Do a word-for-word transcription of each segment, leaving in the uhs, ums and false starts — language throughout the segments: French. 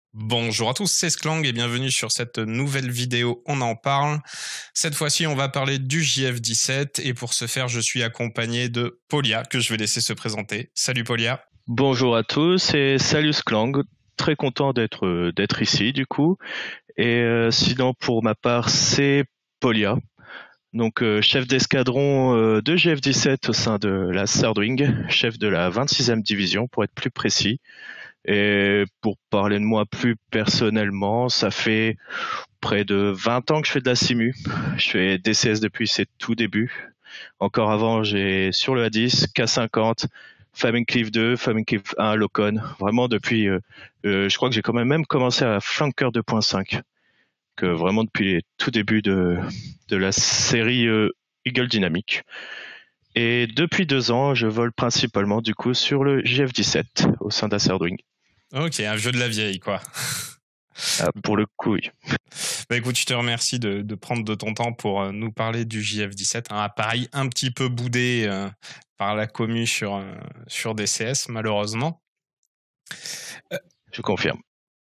Bonjour à tous, c'est Sklang et bienvenue sur cette nouvelle vidéo On en parle. Cette fois-ci, on va parler du J F dix-sept et pour ce faire, je suis accompagné de Paulia, que je vais laisser se présenter. Salut Paulia. Bonjour à tous et salut Sklang. Très content d'être euh, d'être ici du coup. Et euh, sinon pour ma part, c'est Paulia. Donc euh, chef d'escadron euh, de J F dix-sept au sein de la Third Wing, chef de la vingt-sixième division pour être plus précis. Et pour parler de moi plus personnellement, ça fait près de vingt ans que je fais de la simu. Je fais D C S depuis ses tout débuts. Encore avant, j'ai sur le A dix, K cinquante, Flaming deux, Flaming un, Locon. Vraiment depuis, euh, euh, je crois que j'ai quand même même commencé à Flanker deux point cinq. Que vraiment depuis les tout débuts de, de la série euh, Eagle Dynamic. Et depuis deux ans, je vole principalement du coup sur le J F dix-sept au sein d'Aserdwing. Ok, un jeu de la vieille quoi. Ah, pour le coup, oui. Bah écoute, je te remercie de, de prendre de ton temps pour euh, nous parler du J F dix-sept, un appareil un petit peu boudé euh, par la commu sur, euh, sur D C S malheureusement. Euh, je confirme.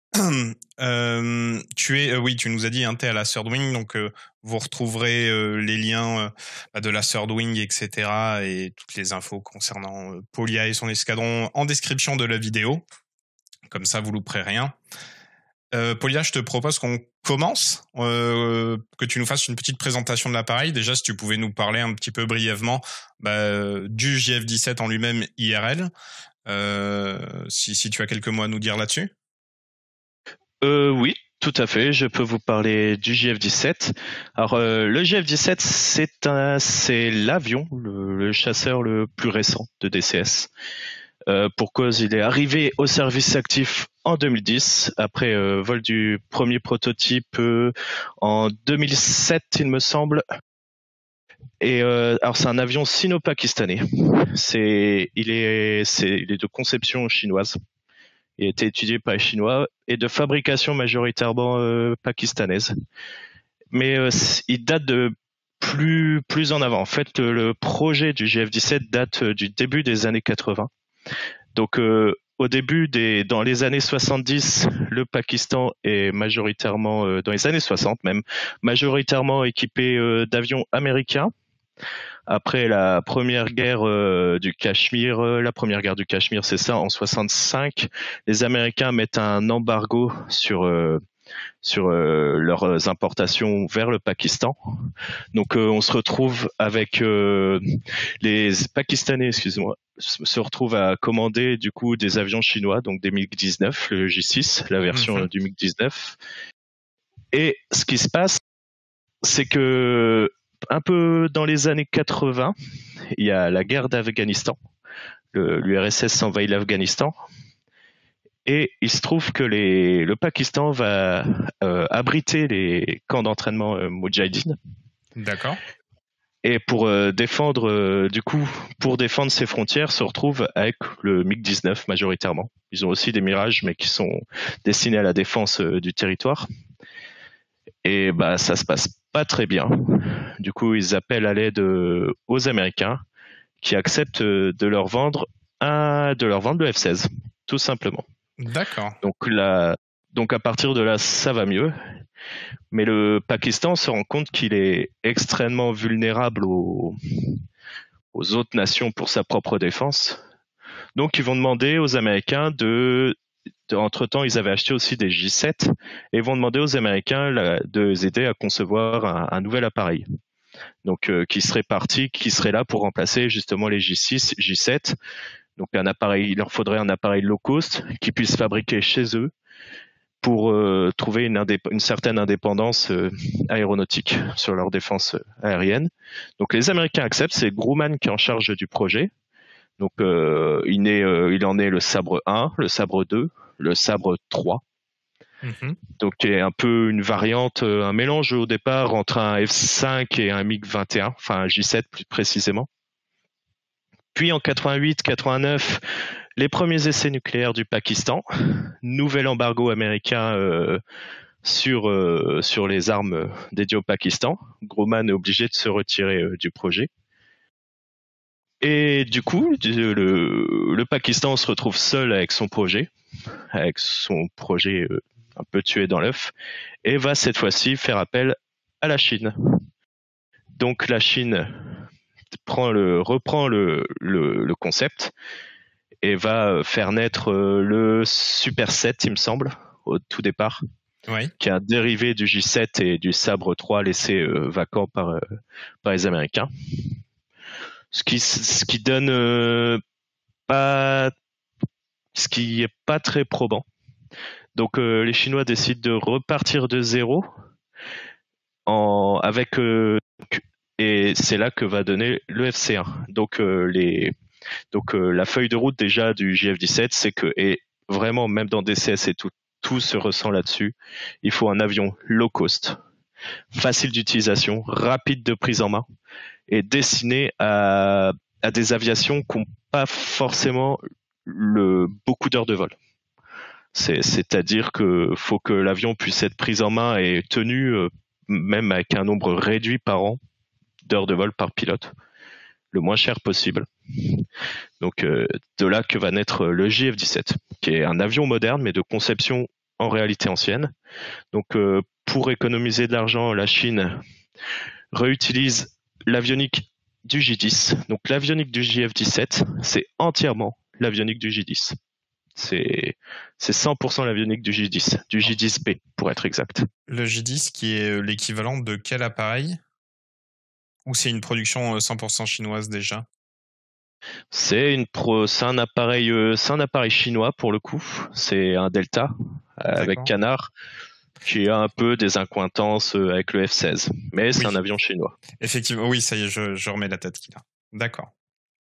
Euh, tu es, euh, oui, tu nous as dit, hein, tu es à la Third Wing, donc euh, vous retrouverez euh, les liens euh, de la Third Wing, et cetera, et toutes les infos concernant euh, Paulia et son escadron en description de la vidéo. Comme ça, vous louperez rien. Euh, Paulia, je te propose qu'on commence, euh, que tu nous fasses une petite présentation de l'appareil. Déjà, si tu pouvais nous parler un petit peu brièvement bah, du J F dix-sept en lui-même I R L, euh, si, si tu as quelques mots à nous dire là-dessus. Euh, oui, tout à fait. Je peux vous parler du J F dix-sept. Alors, euh, le J F dix-sept, c'est un, c'est l'avion, le, le chasseur le plus récent de D C S. Euh, pour cause, il est arrivé au service actif en deux mille dix, après euh, vol du premier prototype euh, en deux mille sept, il me semble. Et euh, alors, c'est un avion sino-pakistanais. C'est, il est, c'est, il est de conception chinoise. Il a été étudié par les Chinois et de fabrication majoritairement euh, pakistanaise. Mais euh, il date de plus plus en avant. En fait, le, le projet du J F dix-sept date du début des années quatre-vingts. Donc, euh, au début des, dans les années soixante-dix, le Pakistan est majoritairement, euh, dans les années soixante même, majoritairement équipé euh, d'avions américains. Après la première guerre euh, du Cachemire, euh, la première guerre du Cachemire, c'est ça, en soixante-cinq, les Américains mettent un embargo sur euh, sur euh, leurs importations vers le Pakistan. Donc euh, on se retrouve avec euh, les Pakistanais, excuse-moi, se retrouvent à commander du coup des avions chinois, donc des MiG dix-neuf, le J six, la version mmh. du MiG dix-neuf. Et ce qui se passe, c'est que un peu dans les années quatre-vingts, il y a la guerre d'Afghanistan. L'U R S S envahit l'Afghanistan. Et il se trouve que les, le Pakistan va euh, abriter les camps d'entraînement euh, Moudjahidine. D'accord. Et pour euh, défendre, euh, du coup, pour défendre ses frontières, se retrouve avec le MiG dix-neuf majoritairement. Ils ont aussi des Mirages, mais qui sont destinés à la défense euh, du territoire. Et bah, ça se passe pas très bien. Du coup, ils appellent à l'aide euh, aux Américains, qui acceptent euh, de leur vendre un, de leur vendre le F seize, tout simplement. D'accord. Donc là, donc à partir de là, ça va mieux. Mais le Pakistan se rend compte qu'il est extrêmement vulnérable aux, aux autres nations pour sa propre défense. Donc ils vont demander aux Américains de, de entre-temps, ils avaient acheté aussi des J sept et ils vont demander aux Américains là, de les aider à concevoir un, un nouvel appareil. Donc euh, qui serait parti, qui serait là pour remplacer justement les J six, J sept. Donc un appareil, il leur faudrait un appareil low cost qui puisse fabriquer chez eux pour euh, trouver une, indép- une certaine indépendance euh, aéronautique sur leur défense aérienne. Donc les Américains acceptent, c'est Grumman qui est en charge du projet. Donc euh, il, est, euh, il en est le sabre un, le sabre deux, le sabre trois. Mm-hmm. Donc il y a un peu une variante, un mélange au départ entre un F cinq et un MiG vingt et un, enfin un J sept plus précisément. Puis en quatre-vingt-huit quatre-vingt-neuf, les premiers essais nucléaires du Pakistan, nouvel embargo américain euh, sur, euh, sur les armes dédiées au Pakistan. Grumman est obligé de se retirer euh, du projet. Et du coup, le, le Pakistan se retrouve seul avec son projet. avec son projet euh, un peu tué dans l'œuf, et va cette fois-ci faire appel à la Chine. Donc la Chine prend le, reprend le, le, le concept et va faire naître le Super sept, il me semble, au tout départ, Oui. qui est un dérivé du J sept et du Sabre trois laissé euh, vacant par, euh, par les Américains. Ce qui, ce qui donne euh, pas, ce qui est pas très probant. Donc euh, les Chinois décident de repartir de zéro en, avec euh, et c'est là que va donner le F C un. Donc euh, les donc euh, la feuille de route déjà du J F dix-sept, c'est que et vraiment même dans D C S et tout, tout se ressent là-dessus. Il faut un avion low cost, facile d'utilisation, rapide de prise en main et destiné à, à des aviations qui n'ont pas forcément le, beaucoup d'heures de vol. C'est, c'est-à-dire que faut que l'avion puisse être pris en main et tenu euh, même avec un nombre réduit par an d'heures de vol par pilote, le moins cher possible. Donc euh, de là que va naître le J F dix-sept, qui est un avion moderne mais de conception en réalité ancienne. Donc euh, pour économiser de l'argent, la Chine réutilise l'avionique du J dix. Donc l'avionique du J F dix-sept, c'est entièrement l'avionique du J dix. C'est, c'est cent pour cent l'avionique du J dix, du J dix B pour être exact. Le J dix qui est l'équivalent de quel appareil? Ou c'est une production cent pour cent chinoise déjà? C'est une pro, c'est un appareil, euh, c'est un appareil chinois pour le coup. C'est un Delta euh, avec canard qui a un peu des incointances euh, avec le F seize, mais c'est oui. un avion chinois. Effectivement, oui, ça y est, je, je remets la tête qu'il a. D'accord.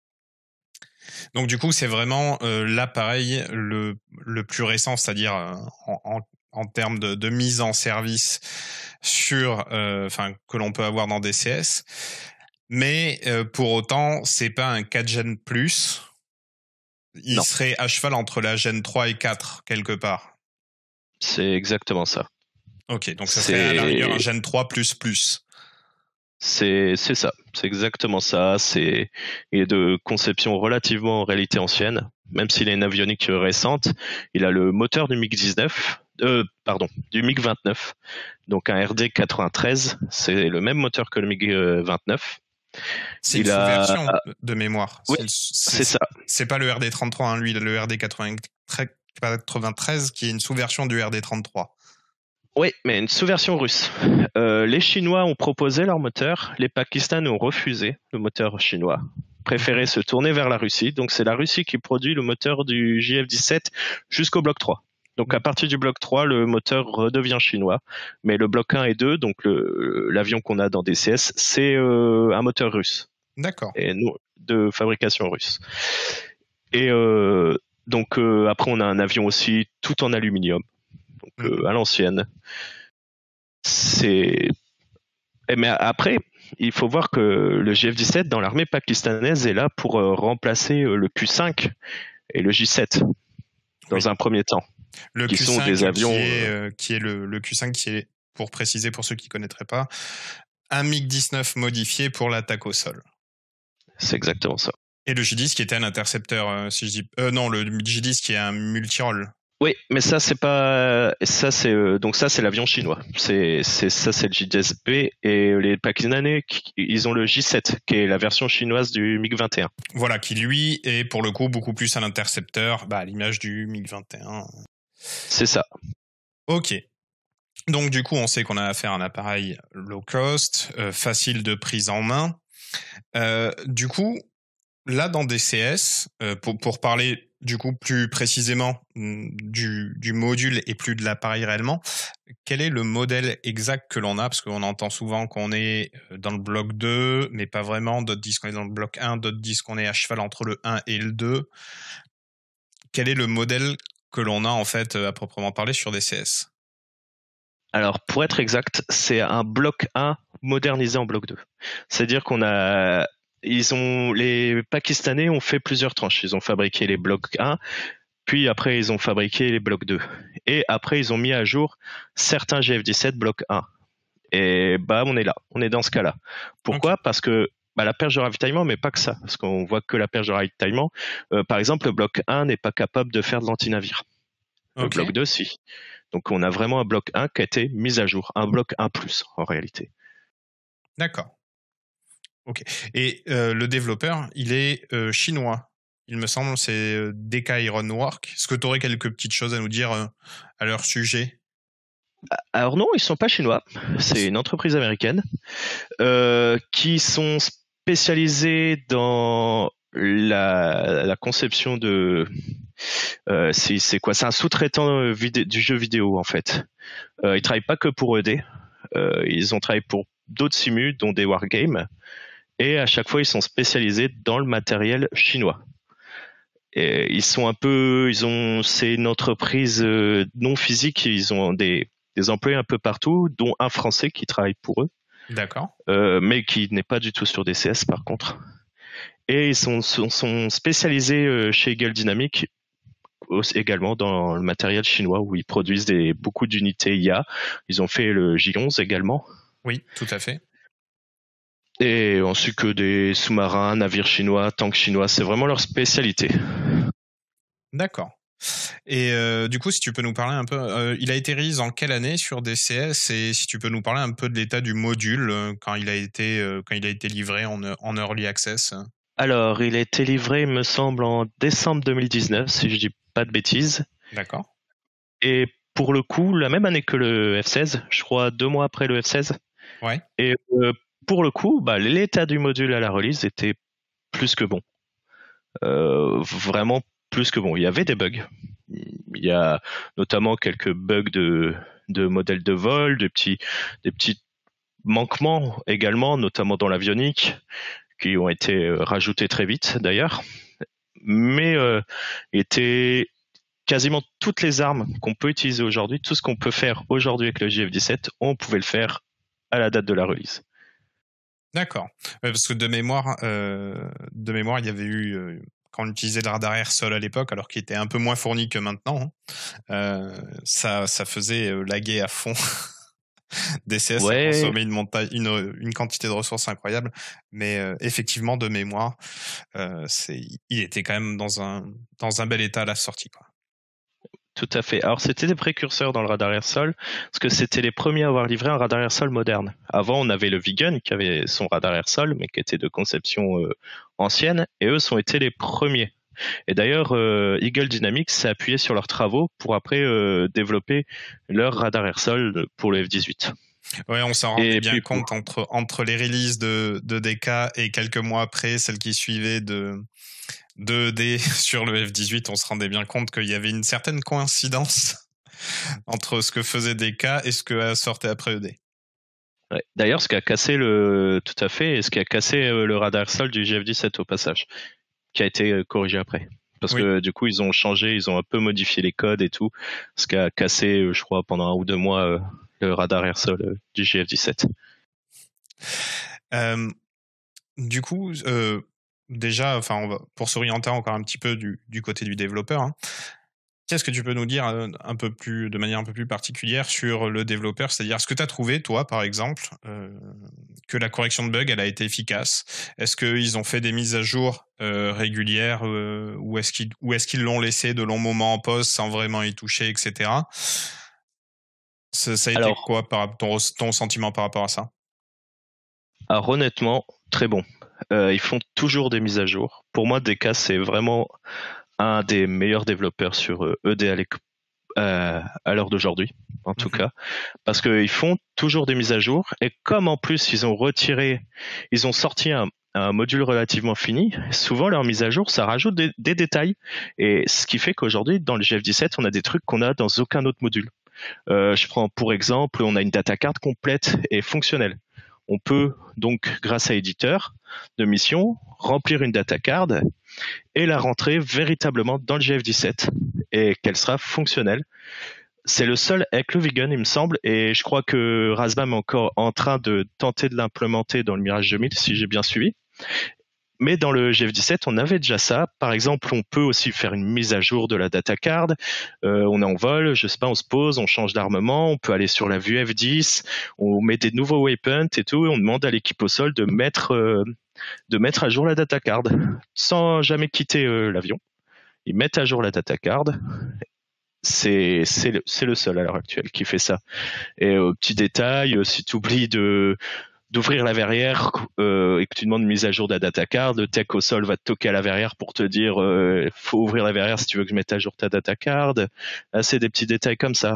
Donc du coup, c'est vraiment euh, l'appareil le, le plus récent, c'est-à-dire euh, en, en, en termes de, de mise en service sur, enfin, euh, que l'on peut avoir dans D C S. Mais euh, pour autant, c'est pas un quatre Gen plus. Il non. serait à cheval entre la Gen trois et quatre quelque part. C'est exactement ça. Ok, donc ça c'est... serait à la rigueur un Gen trois plus plus. C'est, c'est ça, c'est exactement ça. C'est il est de conception relativement en réalité ancienne, même s'il a une avionique récente. Il a le moteur du MiG dix-neuf, euh, pardon, du MiG vingt-neuf, donc un R D quatre-vingt-treize. C'est le même moteur que le MiG vingt-neuf. C'est une sous-version a... de mémoire. Oui, c'est, c'est, c'est ça. C'est pas le R D trente-trois, hein, lui, le R D quatre-vingt-treize qui est une sous-version du R D trente-trois. Oui, mais une sous-version russe. Euh, les Chinois ont proposé leur moteur, les Pakistanais ont refusé le moteur chinois, préféré se tourner vers la Russie. Donc c'est la Russie qui produit le moteur du J F dix-sept jusqu'au bloc trois. Donc à partir du bloc trois, le moteur redevient chinois. Mais le bloc un et deux, donc le, l'avion qu'on a dans D C S, c'est euh, un moteur russe. D'accord. Et nous, de fabrication russe. Et euh, donc euh, après, on a un avion aussi tout en aluminium. Donc, euh, à l'ancienne. C'est. Mais après, il faut voir que le J F dix-sept dans l'armée pakistanaise est là pour euh, remplacer euh, le Q cinq et le J sept dans oui. un premier temps. Le qui Q cinq sont des avions qui est, euh, qui est le, le Q cinq qui est, pour préciser pour ceux qui ne connaîtraient pas, un MiG dix-neuf modifié pour l'attaque au sol. C'est exactement ça. Et le J dix qui était un intercepteur, euh, si je dis. Euh, non, le J dix qui est un multirole. Oui, mais ça c'est pas ça c'est euh, donc ça c'est l'avion chinois. C'est c'est ça c'est le J dix B et les Pakistanais ils ont le J sept qui est la version chinoise du MiG vingt et un. Voilà, qui lui est pour le coup beaucoup plus un intercepteur, bah à l'image du MiG vingt et un. C'est ça. OK. Donc du coup, on sait qu'on a affaire à un appareil low cost, euh, facile de prise en main. Euh, du coup, là dans D C S, euh, pour pour parler du coup plus précisément du, du module et plus de l'appareil réellement, quel est le modèle exact que l'on a? Parce qu'on entend souvent qu'on est dans le bloc deux, mais pas vraiment. D'autres disent qu'on est dans le bloc un, d'autres disent qu'on est à cheval entre le un et le deux. Quel est le modèle que l'on a en fait à proprement parler sur D C S? Alors pour être exact, c'est un bloc un modernisé en bloc deux. C'est-à-dire qu'on a Ils ont, les Pakistanais ont fait plusieurs tranches. Ils ont fabriqué les blocs un, puis après ils ont fabriqué les blocs deux. Et après ils ont mis à jour certains J F dix-sept bloc un. Et bah on est là, on est dans ce cas-là. Pourquoi ? Okay. Parce que bah, la perche de ravitaillement, mais pas que ça. Parce qu'on voit que la perche de ravitaillement, euh, par exemple le bloc un n'est pas capable de faire de l'antinavire. Le Ok. bloc deux, si. Donc on a vraiment un bloc un qui a été mis à jour, un bloc un plus en réalité. D'accord. Ok. Et euh, le développeur, il est euh, chinois. Il me semble, c'est euh, D K Ironwork. Est-ce que tu aurais quelques petites choses à nous dire euh, à leur sujet? Alors non, ils sont pas chinois. C'est une entreprise américaine euh, qui sont spécialisés dans la, la conception de. Euh, c'est, c'est quoi? C'est un sous-traitant euh, vidé- du jeu vidéo en fait. Euh, ils travaillent pas que pour E D. Euh, ils ont travaillé pour d'autres simus, dont des wargames. Et à chaque fois, ils sont spécialisés dans le matériel chinois. Et ils sont un peu, ils ont, c'est une entreprise euh, non physique. Ils ont des, des employés un peu partout, dont un Français qui travaille pour eux, D'accord. euh, mais qui n'est pas du tout sur D C S par contre. Et ils sont, sont, sont spécialisés euh, chez Eagle Dynamics aussi- également dans le matériel chinois où ils produisent des, beaucoup d'unités I A. Ils ont fait le J onze également. Oui, tout à fait. Et ensuite que des sous-marins, navires chinois, tanks chinois, c'est vraiment leur spécialité. D'accord. Et euh, du coup, si tu peux nous parler un peu, euh, il a été release en quelle année sur D C S et si tu peux nous parler un peu de l'état du module euh, quand il a été euh, quand il a été livré en, en early access. Alors, il a été livré, il me semble, en décembre deux mille dix-neuf, si je dis pas de bêtises. D'accord. Et pour le coup, la même année que le F seize, je crois deux mois après le F seize. Ouais. Et euh, pour le coup, bah, l'état du module à la release était plus que bon. Euh, vraiment plus que bon. Il y avait des bugs. Il y a notamment quelques bugs de, de modèles de vol, de petits, des petits manquements également, notamment dans l'avionique, qui ont été euh, rajoutés très vite d'ailleurs. Mais euh, étaient quasiment toutes les armes qu'on peut utiliser aujourd'hui, tout ce qu'on peut faire aujourd'hui avec le J F dix-sept, on pouvait le faire à la date de la release. D'accord. Ouais, parce que de mémoire, euh, de mémoire, il y avait eu euh, quand on utilisait le radar air sol à l'époque, alors qu'il était un peu moins fourni que maintenant, hein, euh, ça, ça faisait euh, laguer à fond. D C S, ça Ouais, consommait une, monta- une, une quantité de ressources incroyable, mais euh, effectivement, de mémoire, euh, c'est, il était quand même dans un, dans un bel état à la sortie, quoi. tout à fait. Alors c'était des précurseurs dans le radar air sol, parce que c'était les premiers à avoir livré un radar air sol moderne. Avant, on avait le Vigun qui avait son radar air sol, mais qui était de conception euh, ancienne, et eux ont été les premiers. Et d'ailleurs, euh, Eagle Dynamics s'est appuyé sur leurs travaux pour après euh, développer leur radar air sol pour le F dix-huit. Ouais, on s'en rendait Et bien puis pour compte entre, entre les releases de, de D K et quelques mois après, celle qui suivait de, de E D sur le F dix-huit, on se rendait bien compte qu'il y avait une certaine coïncidence entre ce que faisait D K et ce que sortait après E D. Ouais. D'ailleurs, ce qui a cassé le, tout à fait, et ce qui a cassé euh, le radar sol du J F dix-sept au passage, qui a été euh, corrigé après. Parce Oui. que du coup, ils ont changé, ils ont un peu modifié les codes et tout, ce qui a cassé, euh, je crois, pendant un ou deux mois, euh, le radar air sol euh, du J F dix-sept. Euh, du coup, euh, déjà, enfin, on va, pour s'orienter encore un petit peu du, du côté du développeur, hein, qu'est-ce que tu peux nous dire euh, un peu plus, de manière un peu plus particulière sur le développeur? C'est-à-dire, ce que tu as trouvé, toi, par exemple, euh, que la correction de bugs, elle a été efficace? Est-ce qu'ils ont fait des mises à jour euh, régulières euh, ou est-ce qu'ils ou est-ce qu'ils l'ont laissé de longs moments en pause sans vraiment y toucher, et cetera. Ça, ça a été Alors, quoi par, ton, ton sentiment par rapport à ça? alors honnêtement, très bon. Euh, ils font toujours des mises à jour. Pour moi, D K, c'est vraiment un des meilleurs développeurs sur euh, E D à l'éc- euh, à l'heure d'aujourd'hui, en tout Mhm. cas, parce qu'ils font toujours des mises à jour, et comme en plus ils ont retiré, ils ont sorti un, un module relativement fini, souvent leur mise à jour, ça rajoute des, des détails, et ce qui fait qu'aujourd'hui, dans le G F dix-sept, on a des trucs qu'on a dans aucun autre module. Euh, je prends pour exemple, on a une data card complète et fonctionnelle. On peut donc, grâce à éditeur de mission, remplir une data card et la rentrer véritablement dans le G F dix-sept et qu'elle sera fonctionnelle. C'est le seul avec le Vegan, il me semble, et je crois que Razbam est encore en train de tenter de l'implémenter dans le Mirage deux mille, si j'ai bien suivi. Mais dans le G F dix-sept, on avait déjà ça. Par exemple, on peut aussi faire une mise à jour de la data card. Euh, on est en vol, je sais pas, on se pose, on change d'armement, on peut aller sur la vue F dix, on met des nouveaux waypoints et tout, et on demande à l'équipe au sol de mettre, euh, de mettre à jour la data card sans jamais quitter euh, l'avion. Ils mettent à jour la data card c'est c'est le, c'est le seul à l'heure actuelle qui fait ça. Et euh, petit détail, euh, si tu oublies de d'ouvrir la verrière euh, et que tu demandes une mise à jour de la data card, le tech au sol va te toquer à la verrière pour te dire euh, faut ouvrir la verrière si tu veux que je mette à jour ta data card. Là, c'est des petits détails comme ça.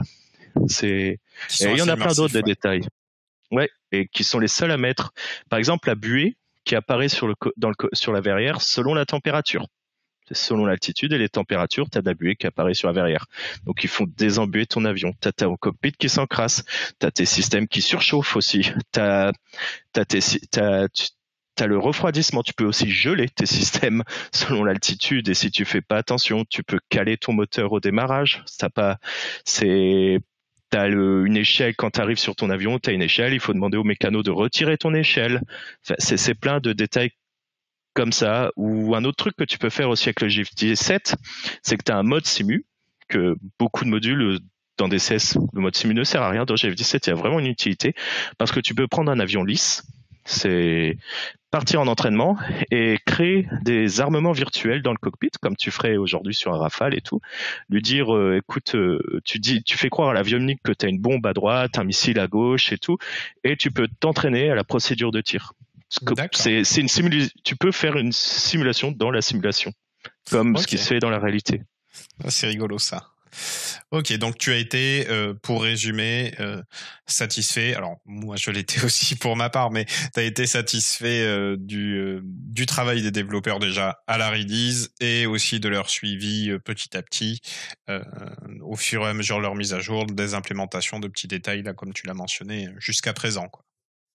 C'est et il y en a plein d'autres des ouais. détails. Ouais, et qui sont les seuls à mettre. Par exemple, la buée qui apparaît sur le dans le sur la verrière selon la température. Selon l'altitude et les températures, tu as de la buée qui apparaît sur la verrière. Donc, ils font désembuer ton avion. Tu as ton cockpit qui s'encrasse. Tu as tes systèmes qui surchauffent aussi. Tu as, t'as tes, t'as, t'as le refroidissement. Tu peux aussi geler tes systèmes selon l'altitude. Et si tu fais pas attention, tu peux caler ton moteur au démarrage. T'as pas, c'est, t'as le, une échelle quand tu arrives sur ton avion. Tu as une échelle. Il faut demander au mécano de retirer ton échelle. Enfin, c'est, c'est plein de détails comme ça. Ou un autre truc que tu peux faire aussi avec le G F dix-sept, c'est que tu as un mode simu, que beaucoup de modules dans D C S, le mode simu ne sert à rien. Dans G F dix-sept, il y a vraiment une utilité, parce que tu peux prendre un avion lisse, c'est partir en entraînement et créer des armements virtuels dans le cockpit, comme tu ferais aujourd'hui sur un Rafale et tout. Lui dire, euh, écoute, euh, tu dis, tu fais croire à l'avionique que tu as une bombe à droite, un missile à gauche et tout, et tu peux t'entraîner à la procédure de tir. C'est, c'est une simulation. Tu peux faire une simulation dans la simulation, comme okay. ce qui se fait dans la réalité. Ah, c'est rigolo ça. Ok, donc tu as été, euh, pour résumer, euh, satisfait. Alors moi je l'étais aussi pour ma part, mais tu as été satisfait euh, du, euh, du travail des développeurs déjà à la release et aussi de leur suivi euh, petit à petit euh, au fur et à mesure de leur mise à jour, des implémentations de petits détails là comme tu l'as mentionné jusqu'à présent, quoi.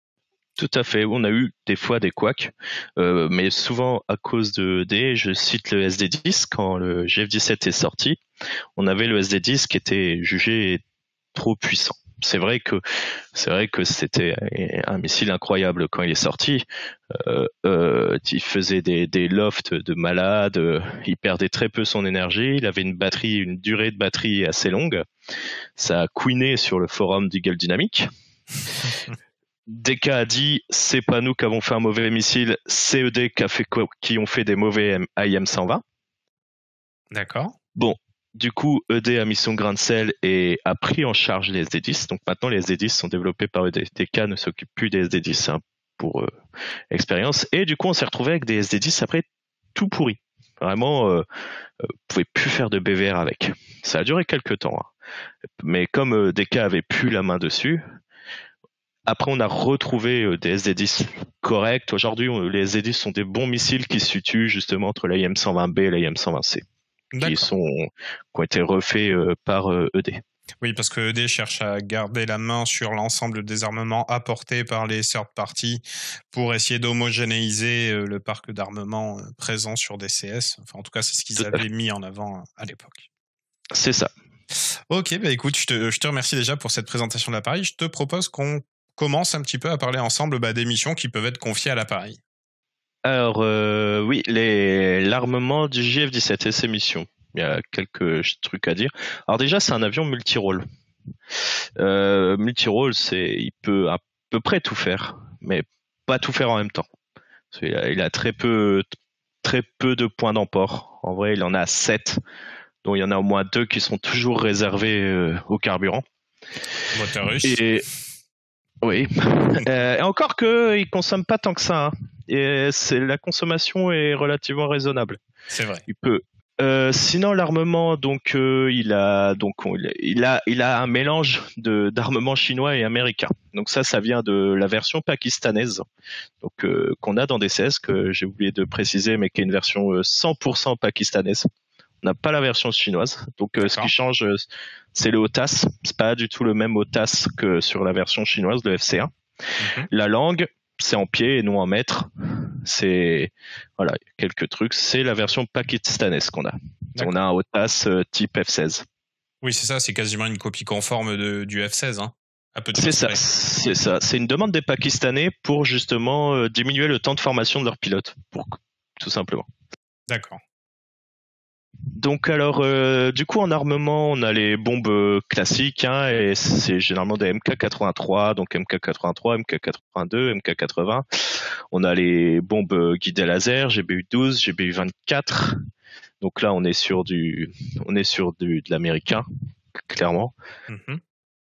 Tout à fait. On a eu des fois des couacs, euh, mais souvent à cause de des, je cite le S D dix, quand le G F dix-sept est sorti, on avait le S D dix qui était jugé trop puissant. C'est vrai que c'est vrai que c'était un missile incroyable quand il est sorti. Euh, euh, il faisait des, des lofts de malade, euh, il perdait très peu son énergie, il avait une batterie, une durée de batterie assez longue. Ça a couiné sur le forum d'Eagle Dynamics. D K a dit c'est pas nous qui avons fait un mauvais missile, c'est E D qui, a fait, qui ont fait des mauvais I M cent vingt. D'accord. Bon, du coup, E D a mis son grain de sel et a pris en charge les S D dix. Donc maintenant, les S D dix sont développés par E D. D K ne s'occupe plus des S D dix hein, pour euh, expérience. Et du coup, on s'est retrouvé avec des S D dix après tout pourri. Vraiment, euh, euh, vous pouvez plus faire de B V R avec. Ça a duré quelques temps. Hein. Mais comme euh, D K avait plus la main dessus, après, on a retrouvé des S D dix corrects. Aujourd'hui, les S D dix sont des bons missiles qui se situent justement entre l'A I M cent vingt B et l'A I M cent vingt C, qui, sont, qui ont été refaits par E D. Oui, parce que E D cherche à garder la main sur l'ensemble des armements apportés par les third parties pour essayer d'homogénéiser le parc d'armement présent sur D C S. Enfin, en tout cas, c'est ce qu'ils avaient mis en avant à l'époque. C'est ça. Ok, bah écoute, je te, je te remercie déjà pour cette présentation de l'appareil. Je te propose qu'on commence un petit peu à parler ensemble bah, des missions qui peuvent être confiées à l'appareil. Alors, euh, oui, les, l'armement du G F dix-sept et ses missions. Il y a quelques trucs à dire. Alors déjà, c'est un avion multirôle. Euh, multirôle, c'est, il peut à peu près tout faire, mais pas tout faire en même temps. Il a, il a très peu, très peu de points d'emport. En vrai, il en a sept, dont il y en a au moins deux qui sont toujours réservés euh, au carburant. Moteur russe. Et oui. euh, et encore que il consomme pas tant que ça. Hein. Et c'est la consommation est relativement raisonnable. C'est vrai. Il peut. Euh, sinon l'armement donc euh, il a donc il a il a un mélange de d'armement chinois et américain. Donc ça ça vient de la version pakistanaise. Donc euh, qu'on a dans D C S que j'ai oublié de préciser mais qui est une version cent pour cent pakistanaise. On n'a pas la version chinoise. Donc euh, ce qui change c'est le O T A S. C'est pas du tout le même O T A S que sur la version chinoise de F C un. Mm-hmm. La langue, c'est en pied et non en mètre. C'est voilà, quelques trucs. C'est la version pakistanaise qu'on a. D'accord. On a un O T A S type F seize. Oui, c'est ça. C'est quasiment une copie conforme de, du F seize. Hein. C'est ça. C'est ça. C'est une demande des Pakistanais pour justement euh, diminuer le temps de formation de leurs pilotes, pour tout simplement. D'accord. Donc alors, euh, du coup en armement, on a les bombes classiques, hein, et c'est généralement des M K quatre-vingt-trois, donc M K quatre-vingt-trois, M K quatre-vingt-deux, M K quatre-vingts. On a les bombes guidées laser, G B U douze, G B U vingt-quatre, Donc là, on est sur du, on est sur du, de l'américain, clairement. Mhm.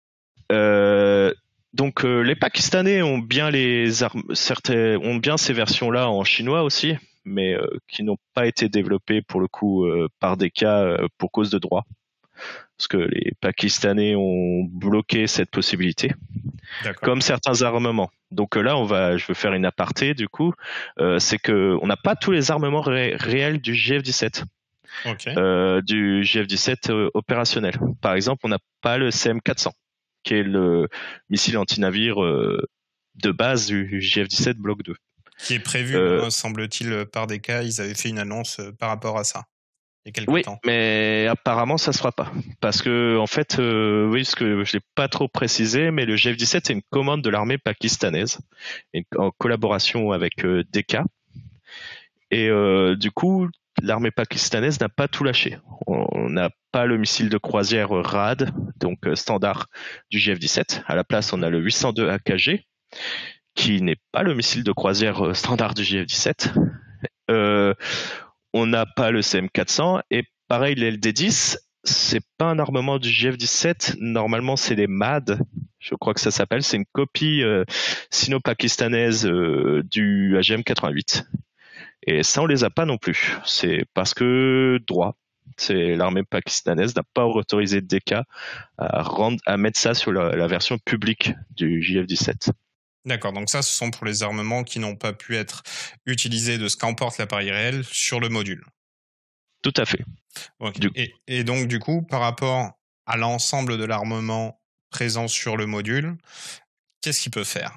Euh, donc euh, les Pakistanais ont bien les armes, certains ont bien ces versions-là en chinois aussi, mais euh, qui n'ont pas été développées pour le coup euh, par des cas euh, pour cause de droit, parce que les Pakistanais ont bloqué cette possibilité, D'accord. comme certains armements. Donc euh, là, on va, je veux faire une aparté du coup, euh, c'est que on n'a pas tous les armements ré- réels du J F dix-sept. Ok. Euh, du J F dix-sept euh, opérationnel. Par exemple, on n'a pas le C M quatre cents, qui est le missile anti-navire euh, de base du J F dix-sept Bloc deux. Qui est prévu, Euh, hein, semble-t-il, par des cas. Ils avaient fait une annonce euh, par rapport à ça il y a quelques oui, temps. mais apparemment ça se fera pas, parce que en fait, euh, oui, ce que je l'ai pas trop précisé, mais le J F dix-sept c'est une commande de l'armée pakistanaise, et en collaboration avec euh, D K. Et euh, du coup, l'armée pakistanaise n'a pas tout lâché. On n'a pas le missile de croisière R A D, donc euh, standard du J F dix-sept. À la place, on a le huit cent deux A K G, qui n'est pas le missile de croisière euh, standard du J F dix-sept. Euh, on n'a pas le C M quatre cents, et pareil, les L D dix, c'est pas un armement du J F dix-sept. Normalement, c'est les M A D, je crois que ça s'appelle. C'est une copie euh, sino-pakistanaise euh, du A G M quatre-vingt-huit. Et ça, on les a pas non plus. C'est parce que droit. C'est l'armée pakistanaise n'a pas autorisé D K à, rendre, à mettre ça sur la, la version publique du J F dix-sept. D'accord, donc ça, ce sont pour les armements qui n'ont pas pu être utilisés de ce qu'emporte l'appareil réel sur le module. Tout à fait. Okay. Du... Et, et donc, du coup, par rapport à l'ensemble de l'armement présent sur le module, qu'est-ce qu'il peut faire?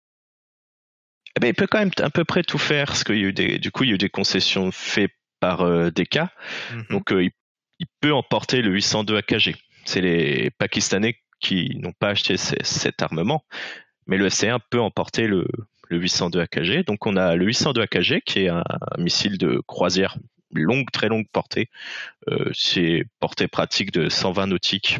Eh ben, il peut quand même à peu près tout faire, parce qu'il y a eu des, du coup, il y a eu des concessions faites par euh, D K. Mm-hmm. Donc, euh, il, il peut emporter le huit cent deux A K G. C'est les Pakistanais qui n'ont pas acheté ces, cet armement, mais le F C un peut emporter le, le huit cent deux A K G. Donc, on a le huit cent deux A K G, qui est un, un missile de croisière longue, très longue portée. Euh, c'est portée pratique de cent vingt nautiques,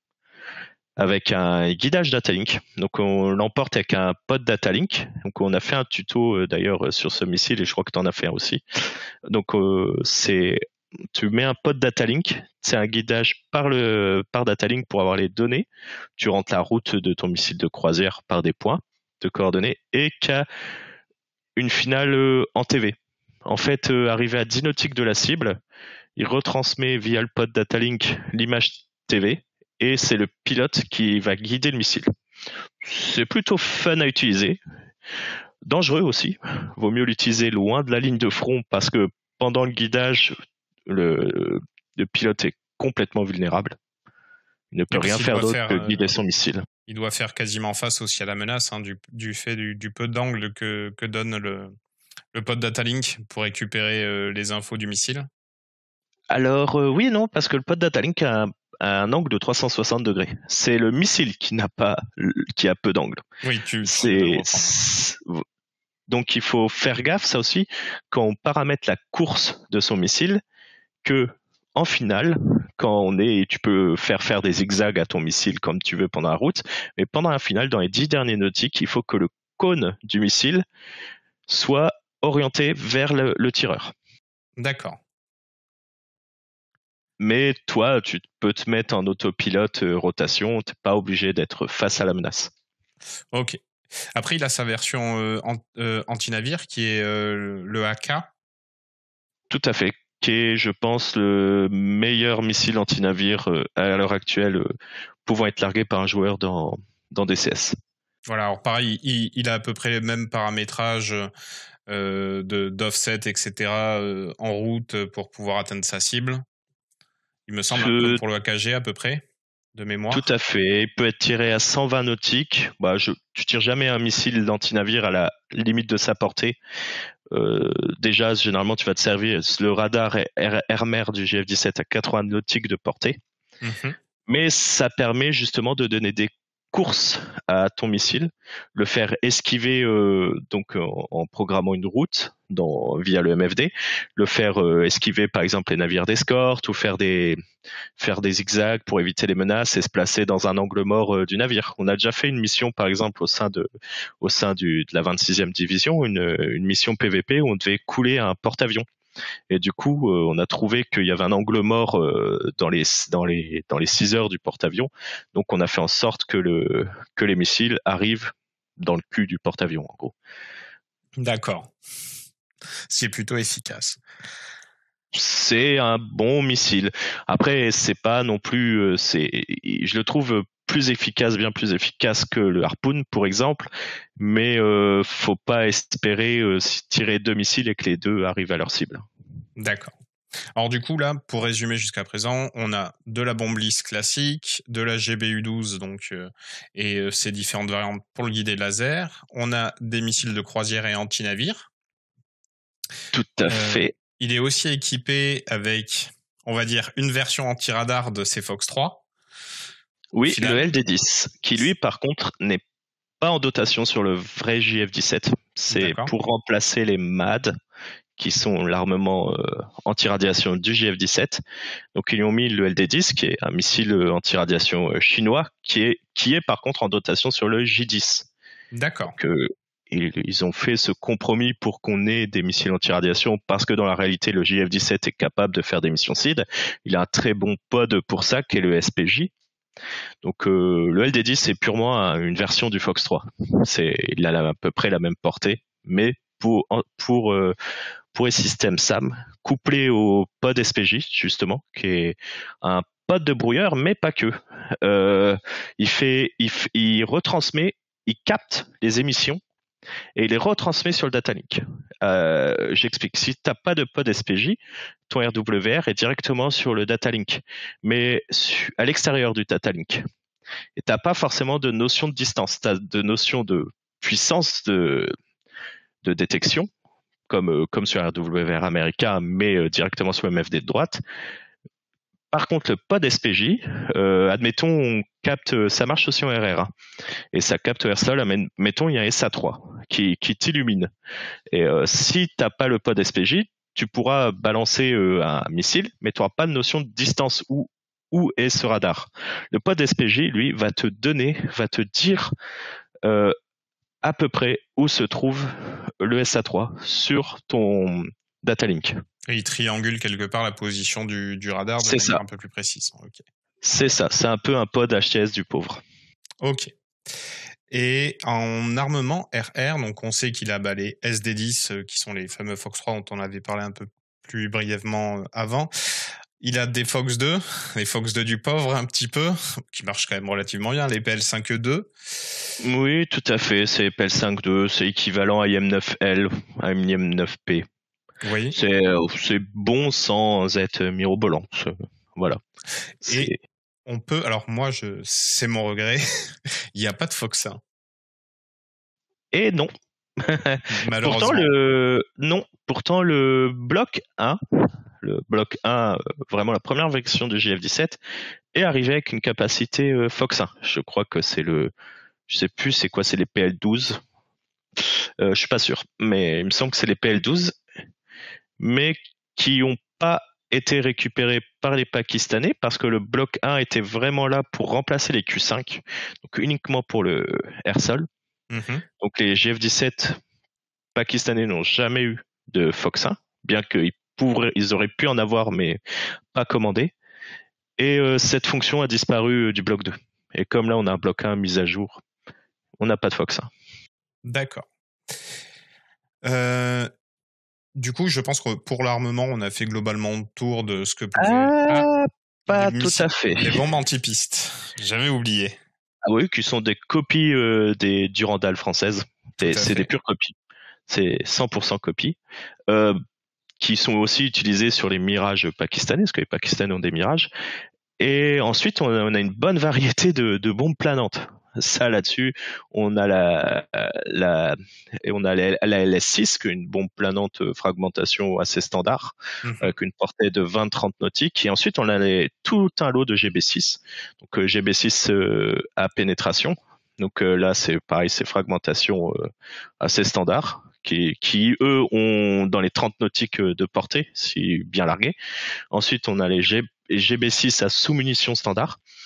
avec un guidage datalink. Donc on l'emporte avec un pod datalink. Donc on a fait un tuto euh, d'ailleurs sur ce missile, et je crois que tu en as fait un aussi. Donc euh, c'est tu mets un pod datalink, c'est un guidage par le par datalink pour avoir les données. Tu rentres la route de ton missile de croisière par des points de coordonnées, et qu'à une finale euh, en T V. En fait, euh, arrivé à dix nautiques de la cible, il retransmet via le pod datalink l'image T V, et c'est le pilote qui va guider le missile. C'est plutôt fun à utiliser, dangereux aussi. Vaut mieux l'utiliser loin de la ligne de front, parce que pendant le guidage, le, le pilote est complètement vulnérable. Il ne peut rien faire d'autre faire, que guider euh, son missile. Il doit faire quasiment face aussi à la menace, hein, du, du fait du, du peu d'angle que, que donne le, le pod datalink pour récupérer euh, les infos du missile. Alors euh, oui et non, parce que le pod datalink a un, a un angle de trois cent soixante degrés. C'est le missile qui n'a pas, qui a peu d'angle. Oui, tu. C'est donc il faut faire gaffe, ça aussi, quand on paramètre la course de son missile, que en finale, quand on est, tu peux faire faire des zigzags à ton missile comme tu veux pendant la route, mais pendant la finale, dans les dix derniers nautiques, il faut que le cône du missile soit orienté vers le, le tireur. D'accord. Mais toi, tu peux te mettre en autopilote euh, rotation, t'es pas obligé d'être face à la menace. Ok. Après, il a sa version euh, euh, anti-navire qui est euh, le A K. Tout à fait. Qui est, je pense, le meilleur missile anti-navire euh, à l'heure actuelle euh, pouvant être largué par un joueur dans, dans D C S. Voilà, alors pareil, il, il a à peu près le même paramétrage euh, de, d'offset, et cetera euh, en route pour pouvoir atteindre sa cible. Il me semble que... un peu pour le A K G à peu près, de mémoire. Tout à fait. Il peut être tiré à cent vingt nautiques. Bah, je, tu tires jamais un missile d'anti-navire à la limite de sa portée. Euh, déjà, généralement, tu vas te servir le radar Air-Mer du J F dix-sept à quatre-vingts nautiques de portée. Mm-hmm. Mais ça permet justement de donner des courses à ton missile, le faire esquiver euh, donc en, en programmant une route dans, via le M F D, le faire euh, esquiver par exemple les navires d'escorte, ou faire des faire des zigzags pour éviter les menaces et se placer dans un angle mort euh, du navire. On a déjà fait une mission par exemple au sein de au sein du, de la vingt-sixième division, une, une mission P V P où on devait couler un porte-avions. Et du coup, euh, on a trouvé qu'il y avait un angle mort euh, dans les dans les dans les six heures du porte-avions. Donc, on a fait en sorte que le que les missiles arrivent dans le cul du porte-avions, en gros. D'accord. C'est plutôt efficace. C'est un bon missile. Après, c'est pas non plus, euh, c'est, je le trouve plus efficace, bien plus efficace que le Harpoon, pour exemple. Mais euh, faut pas espérer euh, tirer deux missiles et que les deux arrivent à leur cible. D'accord. Alors du coup là, pour résumer jusqu'à présent, on a de la bombe lisse classique, de la G B U douze donc euh, et euh, ses différentes variantes pour le guider laser. On a des missiles de croisière et anti-navire. Tout à euh, fait. Il est aussi équipé avec, on va dire, une version anti-radar de ses Fox trois. Oui, le L D dix, qui lui par contre n'est pas en dotation sur le vrai J F dix-sept. C'est pour remplacer les M A D, qui sont l'armement euh, anti-radiation du J F dix-sept. Donc ils ont mis le L D dix, qui est un missile anti-radiation euh, chinois, qui est, qui est par contre en dotation sur le J dix. D'accord. Donc euh, ils, ils ont fait ce compromis pour qu'on ait des missiles anti-radiation, parce que dans la réalité, le J F dix-sept est capable de faire des missions S I D. Il a un très bon pod pour ça, qui est le S P J. Donc euh, le L D dix c'est purement un, une version du Fox trois. C'est, il a à peu près la même portée, mais pour pour euh, pour les systèmes S A M, couplé au pod S P J justement, qui est un pod de brouilleur, mais pas que. Euh, il fait, il, il retransmet, il capte les émissions et il les retransmet sur le data link. Euh, j'explique. Si tu n'as pas de pod S P J, ton R W R est directement sur le data link, mais à l'extérieur du data link. Et tu n'as pas forcément de notion de distance. Tu as de notion de puissance de, de détection, comme, comme sur R W R américain, mais directement sur le M F D de droite. Par contre, le pod S P J, euh, admettons, on capte, ça marche aussi en R R, hein, et ça capte R SOL, admettons, il y a un S A trois qui, qui t'illumine. Et euh, si tu n'as pas le pod S P J, tu pourras balancer euh, un missile, mais tu n'auras pas de notion de distance où, où est ce radar. Le pod S P J, lui, va te donner, va te dire euh, à peu près où se trouve le S A trois sur ton data link. Et il triangule quelque part la position du, du radar de c'est manière ça. un peu plus précise. Okay. C'est ça, c'est un peu un pod H T S du pauvre. Ok. Et en armement R R, donc on sait qu'il a bah, les S D dix, euh, qui sont les fameux Fox trois dont on avait parlé un peu plus brièvement euh, avant. Il a des Fox deux, les Fox deux du pauvre un petit peu, qui marchent quand même relativement bien, les P L cinq E deux. Oui, tout à fait, c'est P L cinq deux, c'est équivalent à I M neuf L, à I M neuf P. Oui. C'est, c'est bon sans être mirobolant. Voilà. C'est... Et on peut, alors moi, je, c'est mon regret, il n'y a pas de Fox un. Et non. Malheureusement. Pourtant, le, non, pourtant, le bloc un, le bloc un, vraiment la première version du J F dix-sept, est arrivé avec une capacité Fox un. Je crois que c'est le, je sais plus c'est quoi, c'est les P L douze. Euh, je suis pas sûr, mais il me semble que c'est les P L douze, mais qui n'ont pas été récupérés par les Pakistanais, parce que le bloc un était vraiment là pour remplacer les Q cinq, donc uniquement pour le R SOL. Mm-hmm. Donc les J F dix-sept pakistanais n'ont jamais eu de Fox un, bien qu'ils pourraient, ils auraient pu en avoir, mais pas commandé. Et euh, cette fonction a disparu euh, du bloc deux. Et comme là, on a un bloc un mis à jour, on n'a pas de Fox un. D'accord. Euh, du coup, je pense que pour l'armement, on a fait globalement le tour de ce que pouvait... Ah, ah, pas tout missiles, à fait. Les bombes anti-pistes, j'avais oublié. Ah oui, qui sont des copies euh, des Durandal françaises. C'est, c'est des pures copies. C'est cent pour cent copies. Euh, qui sont aussi utilisées sur les Mirages pakistanais, parce que les Pakistanais ont des Mirages. Et ensuite, on a, on a une bonne variété de, de bombes planantes. Ça, là-dessus, on a la, la, et on a la, la L S six, qui est une bombe planante fragmentation assez standard, mmh. avec une portée de vingt à trente nautiques. Et ensuite, on a les, tout un lot de G B six. Donc, euh, G B six euh, à pénétration. Donc euh, là, c'est pareil, c'est fragmentation euh, assez standard, qui, qui, eux, ont dans les trente nautiques de portée, si bien largués. Ensuite, on a les G, G B six à sous-munitions standard.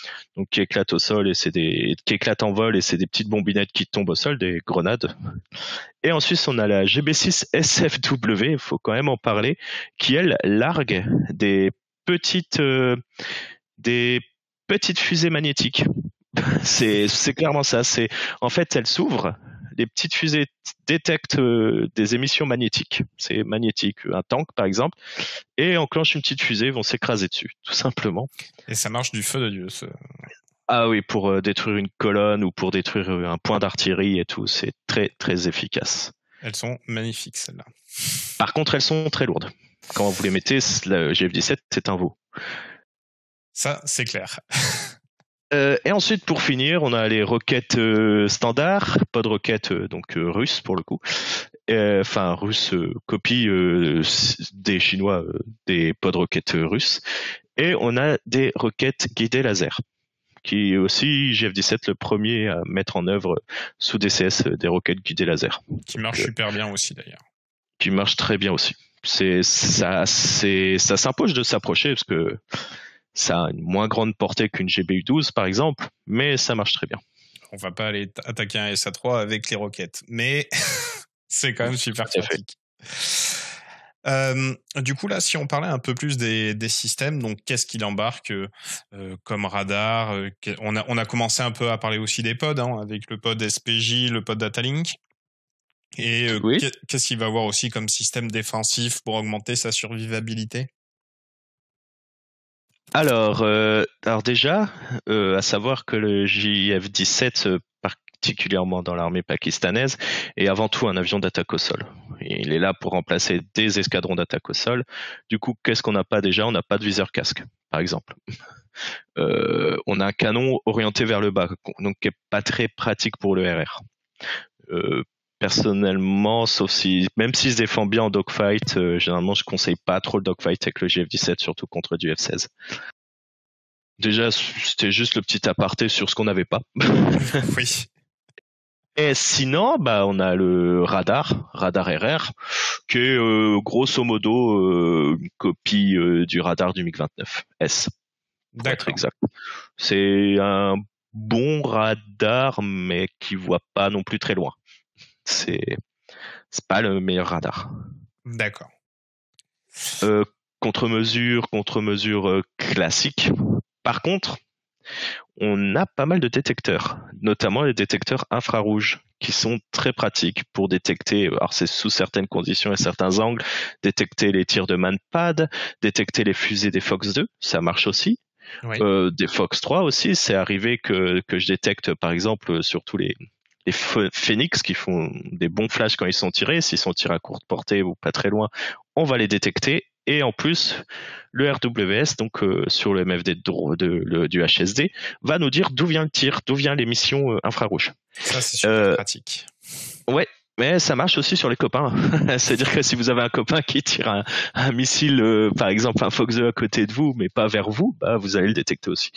donc qui éclatent au sol et c'est des qui éclatent en vol et c'est des petites bombinettes qui tombent au sol, des grenades. Et ensuite on a la G B six S F W, il faut quand même en parler, qui elle largue des petites euh, des petites fusées magnétiques. c'est c'est clairement ça. C'est en fait elle s'ouvre. Les petites fusées détectent euh, des émissions magnétiques. C'est magnétique, un tank par exemple, et enclenche une petite fusée, vont s'écraser dessus, tout simplement. Et ça marche du feu de Dieu. Ce... Ah oui, pour euh, détruire une colonne ou pour détruire euh, un point d'artillerie et tout, c'est très très efficace. Elles sont magnifiques celles-là. Par contre, elles sont très lourdes. Quand vous les mettez, le G F dix-sept, c'est un veau. Ça, c'est clair. Euh, et ensuite, pour finir, on a les roquettes euh, standards, pas de roquettes euh, donc euh, russes pour le coup, enfin euh, russes euh, copie euh, des Chinois, euh, des pas de roquettes euh, russes, et on a des roquettes guidées laser, qui est aussi G F dix-sept le premier à mettre en œuvre sous D C S euh, des roquettes guidées laser. Qui marche euh, super bien aussi d'ailleurs. Qui marche très bien aussi. C'est ça, c'est ça s'impose de s'approcher parce que ça a une moins grande portée qu'une G B U douze par exemple, mais ça marche très bien. On va pas aller attaquer un S A trois avec les roquettes, mais c'est quand même super pratique. Euh, du coup, là, si on parlait un peu plus des, des systèmes, donc qu'est-ce qu'il embarque euh, comme radar euh, on, a, on a commencé un peu à parler aussi des pods, hein, avec le pod S P J, le pod Datalink. Et euh, oui. Qu'est-ce qu'il va avoir aussi comme système défensif pour augmenter sa survivabilité ? Alors, euh, alors déjà, euh, à savoir que le J F dix-sept, euh, particulièrement dans l'armée pakistanaise, est avant tout un avion d'attaque au sol. Et il est là pour remplacer des escadrons d'attaque au sol. Du coup, qu'est-ce qu'on n'a pas déjà ? On n'a pas de viseur casque, par exemple. Euh, on a un canon orienté vers le bas, donc qui n'est pas très pratique pour le R R. Euh, personnellement, sauf si, même s'il se défend bien en dogfight, euh, généralement je conseille pas trop le dogfight avec le J F dix-sept, surtout contre du F seize. Déjà, c'était juste le petit aparté sur ce qu'on n'avait pas. Oui. Et sinon, bah, on a le radar, radar R R, qui est euh, grosso modo euh, une copie euh, du radar du MiG vingt-neuf S. Pour être exact. C'est un bon radar, mais qui voit pas non plus très loin. C'est c'est pas le meilleur radar. D'accord. Euh, contre-mesure, contre-mesure euh, classique. Par contre, on a pas mal de détecteurs, notamment les détecteurs infrarouges, qui sont très pratiques pour détecter, alors c'est sous certaines conditions et certains angles, détecter les tirs de Manpad, détecter les fusées des Fox deux, ça marche aussi. Oui. Euh, des Fox trois aussi, c'est arrivé que, que je détecte par exemple sur tous les, les Phoenix qui font des bons flashs quand ils sont tirés, s'ils sont tirés à courte portée ou pas très loin, on va les détecter. Et en plus, le R W S, donc euh, sur le M F D de, de, de, du H S D, va nous dire d'où vient le tir, d'où vient l'émission euh, infrarouge. Ça, c'est super euh, pratique. Ouais, mais ça marche aussi sur les copains. C'est-à-dire que si vous avez un copain qui tire un, un missile, euh, par exemple un Fox deux à côté de vous, mais pas vers vous, bah vous allez le détecter aussi.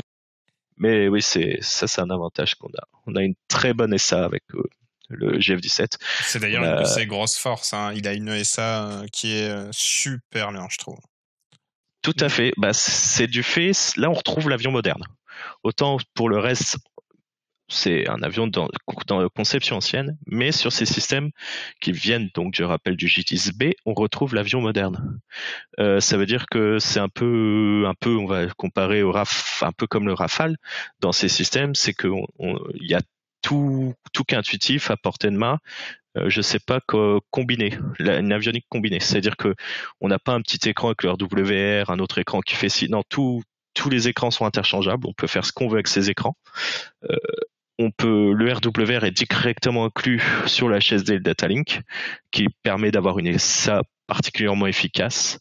Mais oui, c'est ça, c'est un avantage qu'on a. On a une très bonne S A avec euh, le G F dix-sept. C'est d'ailleurs a... une de ses grosses forces. Hein. Il a une S A qui est super bien, je trouve. Tout à fait. Bah, c'est du fait. Là, on retrouve l'avion moderne. Autant pour le reste, c'est un avion dans, dans conception ancienne, mais sur ces systèmes qui viennent, donc je rappelle, du J dix B, on retrouve l'avion moderne. Euh, ça veut dire que c'est un peu, un peu, on va comparer au Raf, un peu comme le Rafale dans ces systèmes, c'est que il y a tout, tout qu'intuitif à portée de main. Euh, je sais pas quoi combiner, la, une avionique combinée. C'est-à-dire que on n'a pas un petit écran avec le R W R, un autre écran qui fait ci. Non, tout, tous les écrans sont interchangeables. On peut faire ce qu'on veut avec ces écrans. Euh, on peut, le R W R est directement inclus sur le H S D et le Datalink, qui permet d'avoir une S A particulièrement efficace.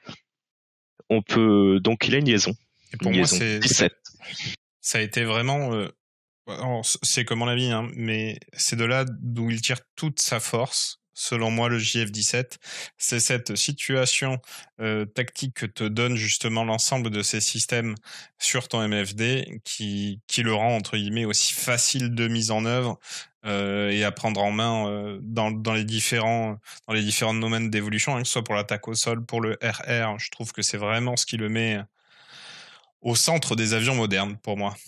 On peut donc il a une liaison. Et pour une moi, liaison c'est, dix-sept. Ça a été vraiment. Euh... Alors, c'est comme mon avis, hein, mais c'est de là d'où il tire toute sa force, selon moi, le J F dix-sept. C'est cette situation euh, tactique que te donne justement l'ensemble de ces systèmes sur ton M F D qui, qui le rend, entre guillemets, aussi facile de mise en œuvre euh, et à prendre en main euh, dans, dans, les différents, dans les différents domaines d'évolution, hein, que ce soit pour l'attaque au sol, pour le R R. Je trouve que c'est vraiment ce qui le met au centre des avions modernes pour moi.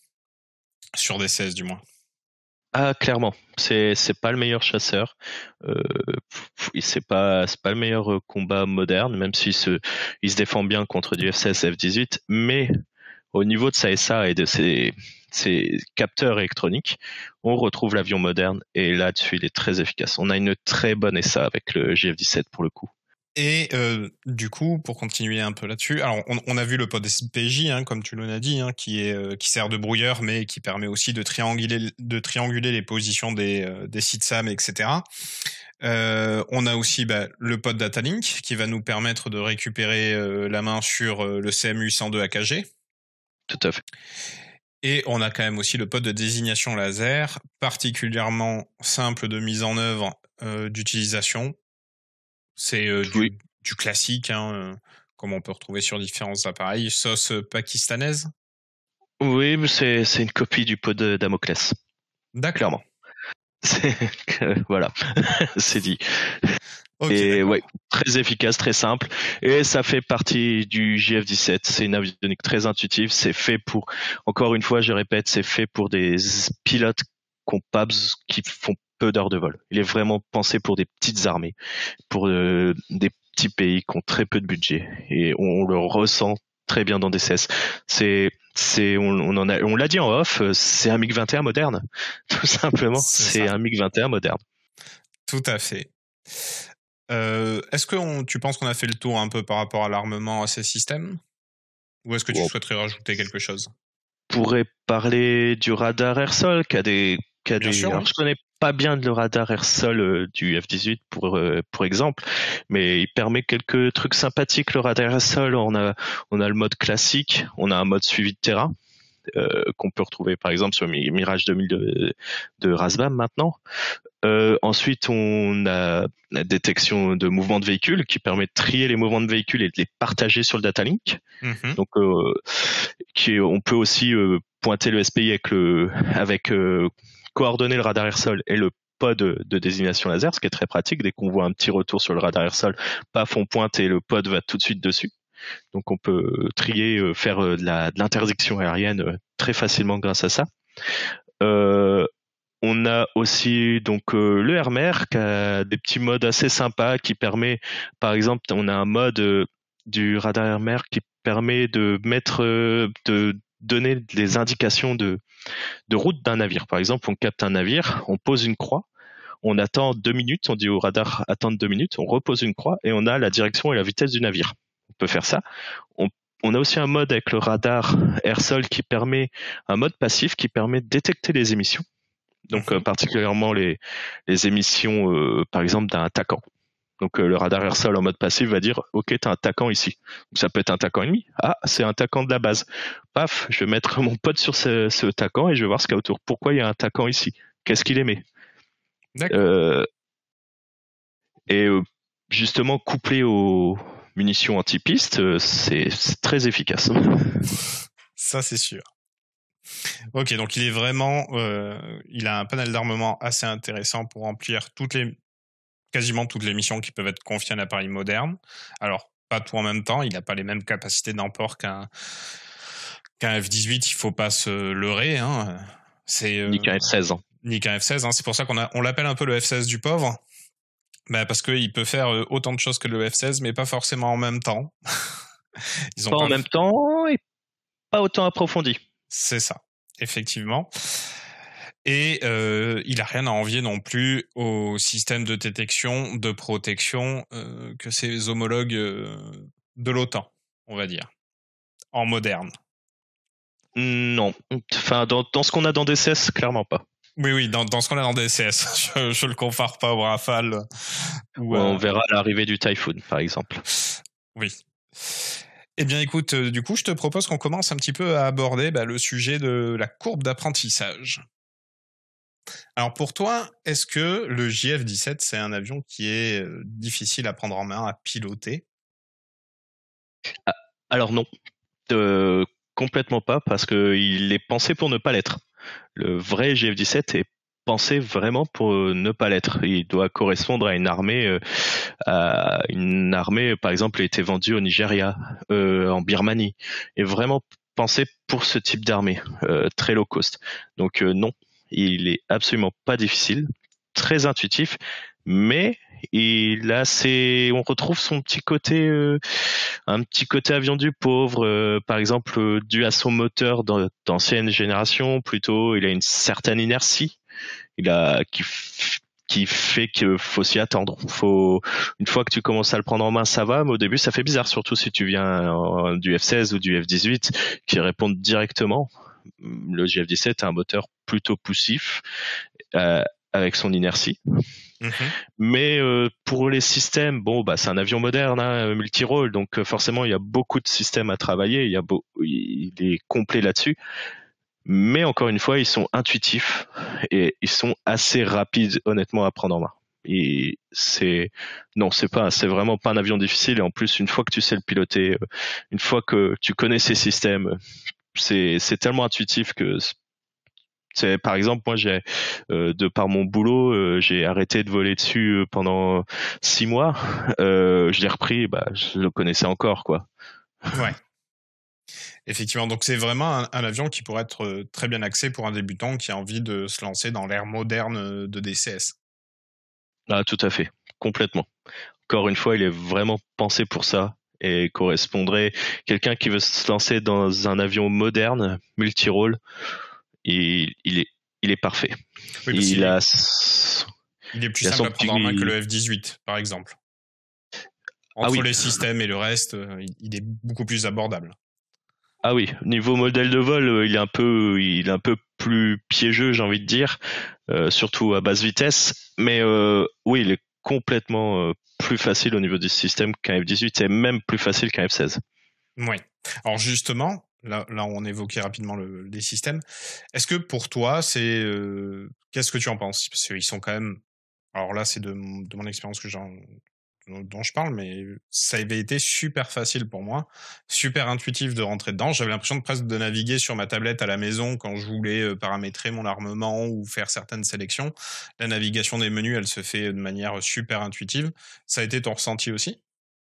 Sur D C S du moins. Ah, clairement, c'est c'est pas le meilleur chasseur, euh, c'est pas c'est pas le meilleur combat moderne, même s'il se il se défend bien contre du F seize, F dix-huit, mais au niveau de sa S A et de ses ses capteurs électroniques, on retrouve l'avion moderne et là-dessus il est très efficace. On a une très bonne S A avec le J F dix-sept pour le coup. Et euh, du coup, pour continuer un peu là-dessus, alors on, on a vu le pod S P J, hein, comme tu l'as dit, hein, qui est euh, qui sert de brouilleur, mais qui permet aussi de trianguler de trianguler les positions des euh, des sites S A M, et cetera. Euh, on a aussi bah, le pod Datalink qui va nous permettre de récupérer euh, la main sur euh, le C M U cent deux A K G. Tout à fait. Et on a quand même aussi le pod de désignation laser, particulièrement simple de mise en œuvre, euh, d'utilisation. C'est euh, du, Oui. du classique, hein, euh, comme on peut retrouver sur différents appareils. Sauce pakistanaise. Oui, mais c'est c'est une copie du pod de Damoclès. D'accord. Clairement. C'est voilà, c'est dit. Okay, et d'accord. ouais, très efficace, très simple, et ça fait partie du J F dix-sept. C'est une avionique très intuitive. C'est fait pour, encore une fois, je répète, c'est fait pour des pilotes qui ont pas besoin- qui font peu d'heures de vol. Il est vraiment pensé pour des petites armées, pour euh, des petits pays qui ont très peu de budget, et on, on le ressent très bien dans D C S. C'est c'est on, on en a on l'a dit en off, c'est un MiG vingt et un moderne, tout simplement. C'est C'est ça. un MiG vingt et un moderne. Tout à fait. Euh, est-ce que on, tu penses qu'on a fait le tour un peu par rapport à l'armement à ces systèmes, ou est-ce que tu Bon, souhaiterais rajouter quelque chose? on pourrait parler du radar air-sol qui a des qui a Bien des sûr, alors oui. je connais pas bien le radar air-sol euh, du F dix-huit pour euh, pour exemple, mais il permet quelques trucs sympathiques. Le radar air-sol, on a on a le mode classique, on a un mode suivi de terrain euh, qu'on peut retrouver par exemple sur Mirage deux mille de, de Razbam maintenant. Euh, ensuite, on a la détection de mouvements de véhicules qui permet de trier les mouvements de véhicules et de les partager sur le data link. Mm-hmm. Donc, euh, qui, on peut aussi euh, pointer le S P I avec le, avec euh, coordonner le radar air-sol et le pod de désignation laser, ce qui est très pratique. Dès qu'on voit un petit retour sur le radar air-sol, paf, on pointe et le pod va tout de suite dessus. Donc, on peut trier, euh, faire euh, de, la, de l'interdiction aérienne euh, très facilement grâce à ça. Euh, On a aussi donc euh, le R M E R qui a des petits modes assez sympas qui permet, par exemple, on a un mode euh, du radar R M E R qui permet de mettre, euh, de donner des indications de, de route d'un navire. Par exemple, on capte un navire, on pose une croix, on attend deux minutes, on dit au radar attendre deux minutes, on repose une croix et on a la direction et la vitesse du navire. On peut faire ça. On, on a aussi un mode avec le radar air-sol qui permet, un mode passif qui permet de détecter les émissions. Donc Mm-hmm. euh, particulièrement les, les émissions, euh, par exemple, d'un attaquant. Donc euh, le radar air-sol en mode passif va dire ok, t'as un attaquant ici. Donc, ça peut être un attaquant ennemi. Ah, c'est un attaquant de la base. Paf, je vais mettre mon pote sur ce, ce attaquant et je vais voir ce qu'il y a autour. Pourquoi il y a un attaquant ici? Qu'est-ce qu'il émet? D'accord. Euh, et euh, justement couplé aux munitions anti-piste, euh, c'est, c'est très efficace. Ça, c'est sûr. Ok, donc il est vraiment, euh, il a un panel d'armement assez intéressant pour remplir toutes les, quasiment toutes les missions qui peuvent être confiées à un appareil moderne. Alors, pas tout en même temps, il n'a pas les mêmes capacités d'emport qu'un qu'un F dix-huit, il faut pas se leurrer. Hein. C'est euh, Ni qu'un F seize. ni qu'un F seize. Hein. C'est pour ça qu'on a, on l'appelle un peu le F seize du pauvre. Bah parce qu'il peut faire autant de choses que le F seize, mais pas forcément en même temps. Ils ont Pas pas en même temps et pas autant approfondi. C'est ça, effectivement. Et euh, il a rien à envier non plus au système de détection, de protection euh, que ses homologues euh, de l'OTAN, on va dire, en moderne. Non, enfin dans, dans ce qu'on a dans D C S, clairement pas. Oui, oui, dans, dans ce qu'on a dans D C S, je, je le compare pas au Rafale. Ou On à... verra l'arrivée du Typhoon, par exemple. Oui. Eh bien, écoute, euh, du coup, je te propose qu'on commence un petit peu à aborder bah, le sujet de la courbe d'apprentissage. Alors pour toi, est-ce que le J F dix-sept, c'est un avion qui est euh, difficile à prendre en main, à piloter? Ah, alors non, euh, complètement pas, parce qu'il est pensé pour ne pas l'être. Le vrai J F dix-sept est pensé vraiment pour ne pas l'être. Il doit correspondre à une armée, euh, à une armée, par exemple, a été vendue au Nigeria, euh, en Birmanie, et vraiment pensé pour ce type d'armée euh, très low cost. Donc euh, non, il est absolument pas difficile, très intuitif, mais il a ses, on retrouve son petit côté, euh, un petit côté avion du pauvre, euh, par exemple euh, dû à son moteur dans- d'ancienne génération. Plutôt, il a une certaine inertie, il a qui f- qui fait qu'il faut s'y attendre. Faut une fois que tu commences à le prendre en main, ça va, mais au début, ça fait bizarre, surtout si tu viens euh, du F seize ou du F dix-huit qui répondent directement. Le J F dix-sept a un moteur plutôt poussif euh, avec son inertie. Mhm. Mais euh, pour les systèmes, bon, bah c'est un avion moderne, hein, multirôle, donc euh, forcément il y a beaucoup de systèmes à travailler. Il y a beau, il est complet là-dessus. Mais encore une fois, ils sont intuitifs et ils sont assez rapides, honnêtement, à prendre en main. Et c'est non, c'est pas, c'est vraiment pas un avion difficile. Et en plus, une fois que tu sais le piloter, euh, une fois que tu connais ces systèmes, c'est c'est tellement intuitif que c'est, par exemple, moi, j'ai, euh, de par mon boulot, euh, j'ai arrêté de voler dessus euh, pendant six mois. Euh, je l'ai repris, bah, je le connaissais encore, quoi. Ouais. Effectivement, donc c'est vraiment un, un avion qui pourrait être euh, très bien axé pour un débutant qui a envie de se lancer dans l'ère moderne euh, de D C S. Ah, tout à fait, complètement. Encore une fois, il est vraiment pensé pour ça et correspondrait quelqu'un qui veut se lancer dans un avion moderne, multirôle. Il, il est, il est parfait. Oui, parce qu'il Il est, a, il est plus il a simple son à prendre en main que petit. le F dix-huit, par exemple. Ah Entre oui, les systèmes et le reste, euh, il, il est beaucoup plus abordable. ah oui. Niveau modèle de vol, euh, il est un peu, il est un peu plus piégeux, j'ai envie de dire, euh, surtout à basse vitesse. Mais euh, oui, il est complètement euh, plus facile au niveau du système qu'un F dix-huit, et même plus facile qu'un F seize. Oui. Alors justement, là, là on évoquait rapidement le, les systèmes. Est-ce que pour toi, c'est euh, qu'est-ce que tu en penses? Parce qu'ils sont quand même. Alors là, c'est de, mon- de mon expérience que j'en dont je parle, mais ça avait été super facile pour moi, super intuitif de rentrer dedans. J'avais l'impression de presque de naviguer sur ma tablette à la maison quand je voulais euh, paramétrer mon armement ou faire certaines sélections. La navigation des menus, elle se fait de manière super intuitive. Ça a été ton ressenti aussi?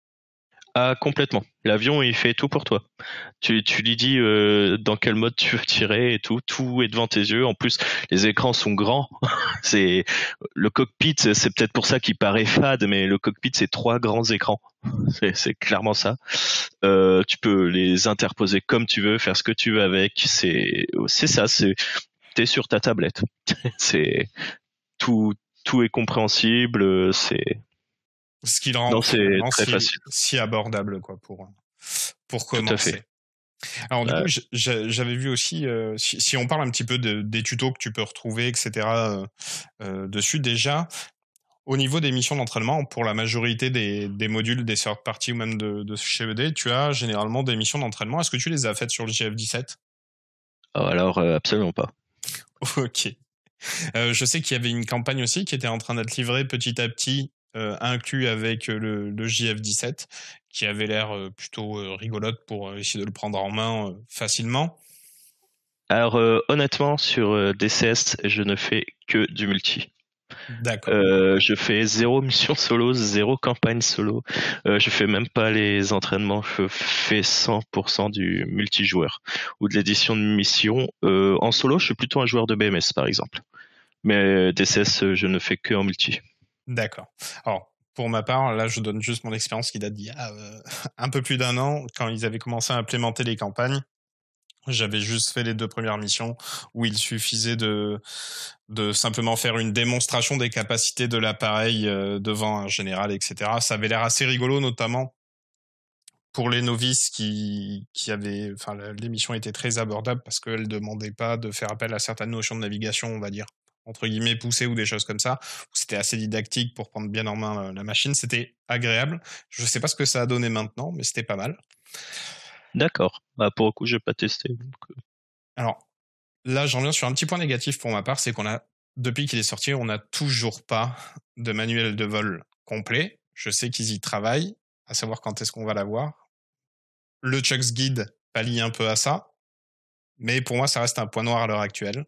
Ah, complètement. L'avion, il fait tout pour toi. Tu, tu lui dis euh, dans quel mode tu veux tirer et tout. Tout est devant tes yeux. En plus, les écrans sont grands. C'est le cockpit, c'est peut-être pour ça qu'il paraît fade, mais le cockpit, c'est trois grands écrans. C'est, c'est clairement ça. Euh, tu peux les interposer comme tu veux, faire ce que tu veux avec. C'est, c'est ça. C'est, t'es sur ta tablette. C'est tout, tout est compréhensible. C'est, Ce qui le rend non, c'est finalement très si, facile. si abordable, quoi, pour, pour Tout à fait. commencer. Alors du Euh, coup, j- j'a- j'avais vu aussi, euh, si, si on parle un petit peu de, des tutos que tu peux retrouver, et cetera euh, euh, dessus, déjà, au niveau des missions d'entraînement, pour la majorité des, des modules, des third parties ou même de, de chez E D, tu as généralement des missions d'entraînement. Est-ce que tu les as faites sur le G F dix-sept? alors, euh, absolument pas. Ok. Euh, je sais qu'il y avait une campagne aussi qui était en train d'être livrée petit à petit, euh, inclus avec le, le J F dix-sept, qui avait l'air euh, plutôt euh, rigolote pour euh, essayer de le prendre en main euh, facilement. Alors euh, honnêtement, sur euh, D C S, je ne fais que du multi. D'accord. Euh, je fais zéro mission solo, zéro campagne solo. Euh, je fais même pas les entraînements. Je fais cent pour cent du multijoueur ou de l'édition de mission. Euh, en solo, je suis plutôt un joueur de B M S par exemple. Mais D C S, je ne fais que en multi. D'accord. Alors, pour ma part, là, je donne juste mon expérience qui date d'il y a euh, un peu plus d'un an, quand ils avaient commencé à implémenter les campagnes. J'avais juste fait les deux premières missions où il suffisait de, de simplement faire une démonstration des capacités de l'appareil euh, devant un général, et cetera. Ça avait l'air assez rigolo, notamment pour les novices qui, qui avaient, enfin, la- l'émission était très abordable parce qu'elle ne demandait pas de faire appel à certaines notions de navigation, on va dire, entre guillemets, poussées ou des choses comme ça. C'était assez didactique pour prendre bien en main euh, la machine. C'était agréable. Je ne sais pas ce que ça a donné maintenant, mais c'était pas mal. D'accord. Bah, pour le coup, j'ai pas testé. donc, euh. Alors, là, j'en viens sur un petit point négatif pour ma part, c'est qu'on a, depuis qu'il est sorti, on n'a toujours pas de manuel de vol complet. Je sais qu'ils y travaillent, à savoir quand est-ce qu'on va l'avoir. Le Chuck's Guide pallie un peu à ça, mais pour moi, ça reste un point noir à l'heure actuelle.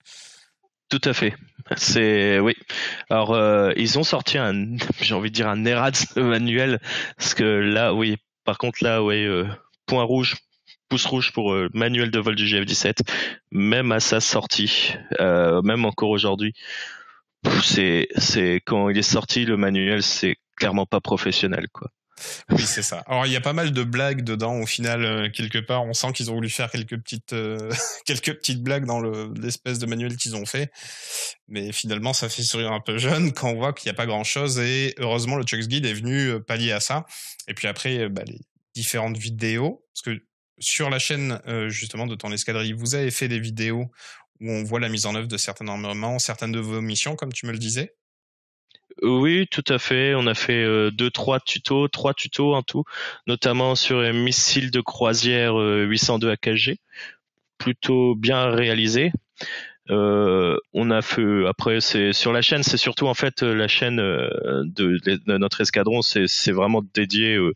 Tout à fait. C'est oui. Alors euh, ils ont sorti un, j'ai envie de dire un errata manuel, parce que là, oui. Par contre là, oui, euh, point rouge. pouce rouge pour euh, manuel de vol du G F dix-sept, même à sa sortie, euh, même encore aujourd'hui. C'est, c'est quand il est sorti, le manuel, c'est clairement pas professionnel, quoi. Oui, c'est ça. Alors, il y a pas mal de blagues dedans. Au final, euh, quelque part, on sent qu'ils ont voulu faire quelques petites, euh, quelques petites blagues dans le, l'espèce de manuel qu'ils ont fait. Mais finalement, ça fait sourire un peu jeune quand on voit qu'il n'y a pas grand chose. Et heureusement, le Chuck's Guide est venu pallier à ça. Et puis après, bah, les différentes vidéos. Parce que sur la chaîne, euh, justement, de ton escadrille, vous avez fait des vidéos où on voit la mise en œuvre de certains armements, certaines de vos missions, comme tu me le disais. Oui, tout à fait. On a fait euh, deux, trois tutos, trois tutos en tout, notamment sur un missile de croisière euh, huit cent deux A K G, plutôt bien réalisé. Euh, on a fait après c'est sur la chaîne, c'est surtout en fait la chaîne euh, de, de notre escadron, c'est c'est vraiment dédié euh,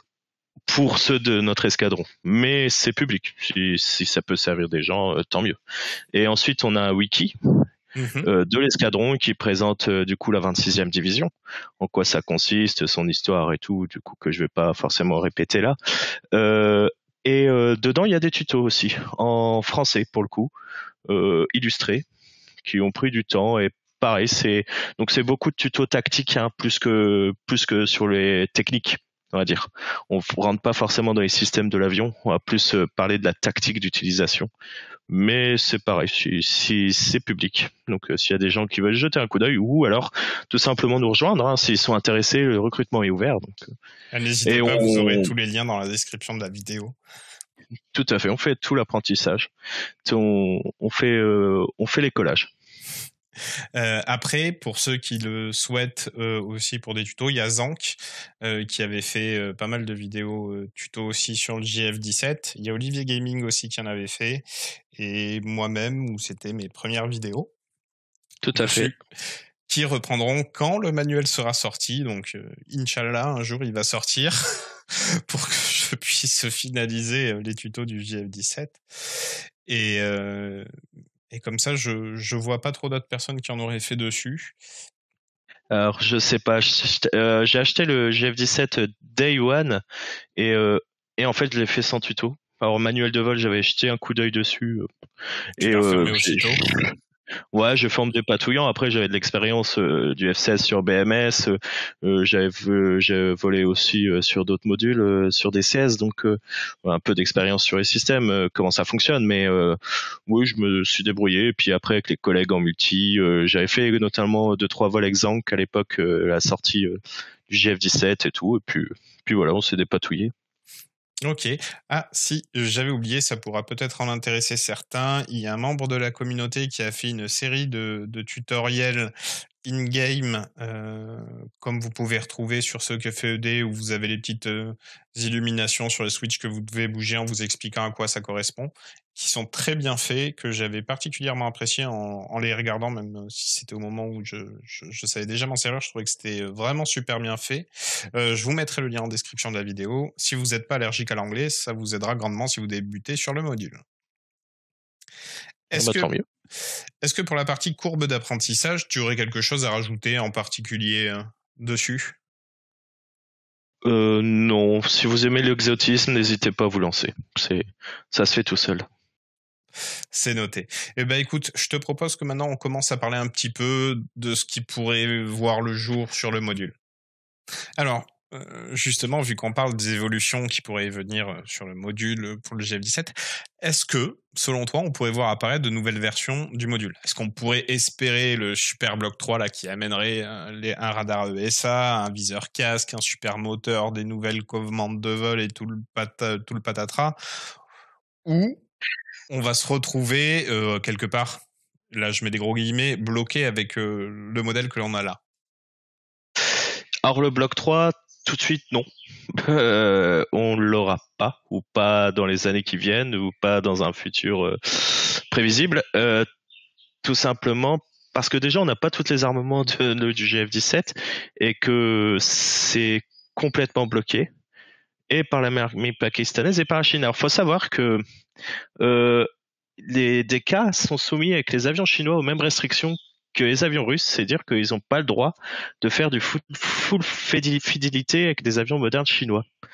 pour ceux de notre escadron. Mais c'est public. Si, si ça peut servir des gens, euh, tant mieux. Et ensuite, on a un wiki. Mmh. Euh, de l'escadron qui présente euh, du coup la vingt-sixième division, en quoi ça consiste, son histoire et tout, du coup que je vais pas forcément répéter là. Euh, et euh, dedans il y a des tutos aussi en français pour le coup, euh, illustrés, qui ont pris du temps et pareil c'est donc c'est beaucoup de tutos tactiques hein, plus que plus que sur les techniques. On va dire, on rentre pas forcément dans les systèmes de l'avion, on va plus euh, parler de la tactique d'utilisation. Mais c'est pareil, si, si c'est public. Donc euh, s'il y a des gens qui veulent jeter un coup d'œil ou alors tout simplement nous rejoindre, hein, s'ils sont intéressés, le recrutement est ouvert. Donc, euh, Ah, n'hésitez et pas, on, vous aurez tous les liens dans la description de la vidéo. Tout à fait, on fait tout l'apprentissage. On, on fait, euh, on fait les collages. Euh, après, pour ceux qui le souhaitent euh, aussi pour des tutos, il y a Zank euh, qui avait fait euh, pas mal de vidéos euh, tutos aussi sur le J F dix-sept. Il y a Olivier Gaming aussi qui en avait fait. Et moi-même, où c'était mes premières vidéos. Tout à dessus, fait. qui reprendront quand le manuel sera sorti. Donc, euh, Inch'Allah, un jour, il va sortir pour que je puisse finaliser les tutos du J F dix-sept. Et... Euh, Et comme ça, je je vois pas trop d'autres personnes qui en auraient fait dessus. Alors, je sais pas, euh, j'ai acheté le G F dix-sept Day One et, euh, et en fait, je l'ai fait sans tuto. Alors, manuel de vol, j'avais jeté un coup d'œil dessus. Tu et l'as euh, fermé aussitôt. Ouais, je forme des patouillants. Après, j'avais de l'expérience euh, du F seize sur B M S. Euh, j'avais j'ai volé aussi euh, sur d'autres modules, euh, sur des C S, donc euh, un peu d'expérience sur les systèmes, euh, comment ça fonctionne. Mais euh, oui, je me suis débrouillé. Et puis après, avec les collègues en multi, euh, j'avais fait notamment deux trois vols Exank à l'époque, euh, la sortie euh, du J F dix-sept et tout. Et puis, puis voilà, on s'est dépatouillé. Ok. Ah, si, j'avais oublié, ça pourra peut-être en intéresser certains. Il y a un membre de la communauté qui a fait une série de, de tutoriels in-game, euh, comme vous pouvez retrouver sur ce que fait E D, où vous avez les petites euh, illuminations sur le switch que vous devez bouger en vous expliquant à quoi ça correspond, qui sont très bien faits, que j'avais particulièrement apprécié en, en les regardant, même si c'était au moment où je, je, je savais déjà m'en servir, je trouvais que c'était vraiment super bien fait. Euh, je vous mettrai le lien en description de la vidéo. Si vous n'êtes pas allergique à l'anglais, ça vous aidera grandement si vous débutez sur le module. Est-ce Bah, que tant mieux. Est-ce que pour la partie courbe d'apprentissage, tu aurais quelque chose à rajouter en particulier euh, dessus? Euh, non, si vous aimez l'exotisme, n'hésitez pas à vous lancer. C'est, ça se fait tout seul. C'est noté. Eh ben écoute, je te propose que maintenant on commence à parler un petit peu de ce qui pourrait voir le jour sur le module. Alors, euh, justement, vu qu'on parle des évolutions qui pourraient venir sur le module pour le G F dix-sept, est-ce que, selon toi, on pourrait voir apparaître de nouvelles versions du module? Est-ce qu'on pourrait espérer le Super Block trois là, qui amènerait un, les, un radar E S A, un viseur casque, un super moteur, des nouvelles commandes de vol et tout le, pata, tout le patatras? Ou on va se retrouver euh, quelque part, là je mets des gros guillemets, bloqué avec euh, le modèle que l'on a là? Alors le bloc trois, tout de suite, non. Euh, on l'aura pas, ou pas dans les années qui viennent, ou pas dans un futur euh, prévisible. Euh, tout simplement parce que déjà, on n'a pas tous les armements de, de, du G F dix-sept et que c'est complètement bloqué, et par la marine pakistanaise et par la Chine. Alors, faut savoir que euh, les D K sont soumis avec les avions chinois aux mêmes restrictions que les avions russes, c'est dire qu'ils n'ont pas le droit de faire du full, full fidélité avec des avions modernes chinois.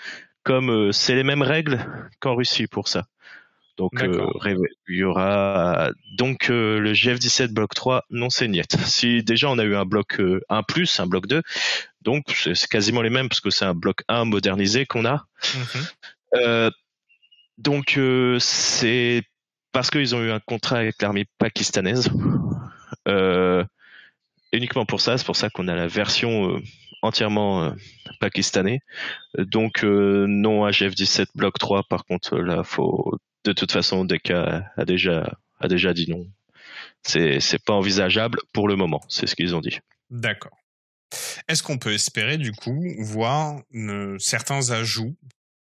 comme euh, c'est les mêmes règles qu'en Russie pour ça. Donc euh, il y aura donc euh, le G F dix-sept bloc trois, non c'est niet. Si déjà on a eu un bloc euh, un plus, un bloc deux, donc c'est quasiment les mêmes parce que c'est un bloc un modernisé qu'on a. Mm-hmm. Euh, donc euh, c'est parce qu'ils ont eu un contrat avec l'armée pakistanaise. Euh, uniquement pour ça, c'est pour ça qu'on a la version euh, entièrement euh, pakistanais. Donc euh, non à G F dix-sept bloc trois, par contre là faut de toute façon D K a déjà a déjà dit non. C'est c'est pas envisageable pour le moment, c'est ce qu'ils ont dit. D'accord. Est-ce qu'on peut espérer du coup voir euh, certains ajouts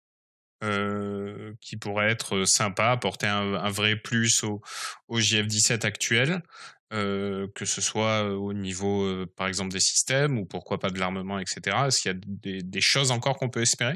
euh, qui pourraient être sympas, apporter un, un vrai plus au, au J F dix-sept actuel, euh, que ce soit au niveau euh, par exemple des systèmes ou pourquoi pas de l'armement, et cetera. Est-ce qu'il y a des, des choses encore qu'on peut espérer?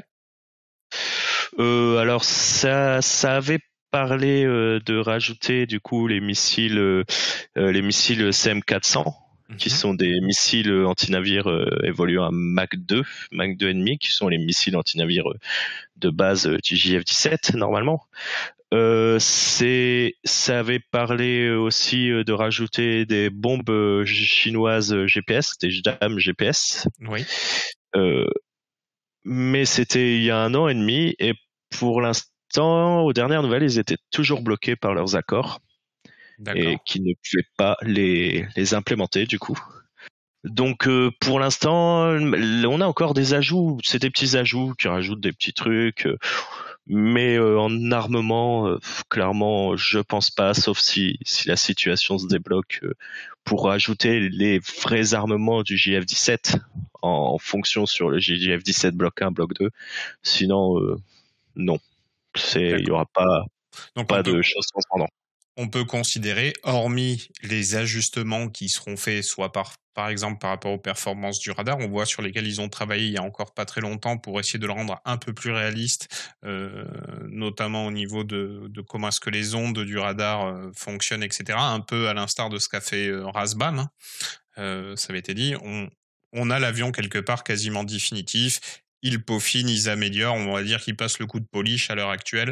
euh, Alors ça ça avait parlé euh, de rajouter du coup les missiles euh, les missiles C M quatre cents. Mm-hmm. Qui sont des missiles anti-navires euh, évoluant à Mach deux, Mach deux virgule cinq, qui sont les missiles anti-navires de base du J F dix-sept normalement. Euh, c'est, ça avait parlé aussi de rajouter des bombes chinoises G P S, des J D A M G P S. Oui. Euh, mais c'était il y a un an et demi, et pour l'instant, aux dernières nouvelles, ils étaient toujours bloqués par leurs accords. D'accord. Et qui ne pouvaient pas les, les implémenter du coup. Donc euh, pour l'instant, on a encore des ajouts, c'est des petits ajouts qui rajoutent des petits trucs, euh, mais euh, en armement, euh, clairement, je pense pas, sauf si, si la situation se débloque euh, pour ajouter les vrais armements du J F dix-sept en, en fonction sur le J F dix-sept bloc un, bloc deux. Sinon, euh, non, il y aura pas, Donc pas de peut... choses transcendantes. On peut considérer, hormis les ajustements qui seront faits, soit par, par exemple par rapport aux performances du radar, on voit sur lesquels ils ont travaillé il y a encore pas très longtemps pour essayer de le rendre un peu plus réaliste, euh, notamment au niveau de, de comment est-ce que les ondes du radar euh, fonctionnent, et cetera. Un peu à l'instar de ce qu'a fait euh, Razbam, hein. euh, ça avait été dit. On, on a l'avion quelque part quasiment définitif. Ils peaufinent, ils améliorent. On va dire qu'ils passent le coup de polish à l'heure actuelle.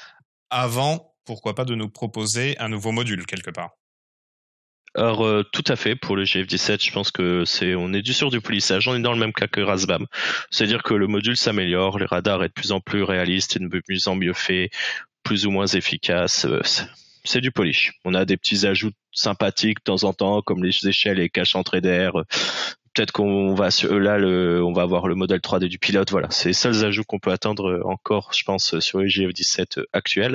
Avant, pourquoi pas de nous proposer un nouveau module quelque part? Alors euh, tout à fait, pour le J F dix-sept, je pense que c'est on est du sur du polissage, on est dans le même cas que Razbam. C'est-à-dire que le module s'améliore, les radars est de plus en plus réalistes et de plus en mieux fait, plus ou moins efficace. C'est du polish. On a des petits ajouts sympathiques de temps en temps, comme les échelles et caches entrées d'air. Peut-être qu'on va là le, on va avoir le modèle trois D du pilote. Voilà, c'est les seuls ajouts qu'on peut attendre encore, je pense, sur le J F dix-sept actuel.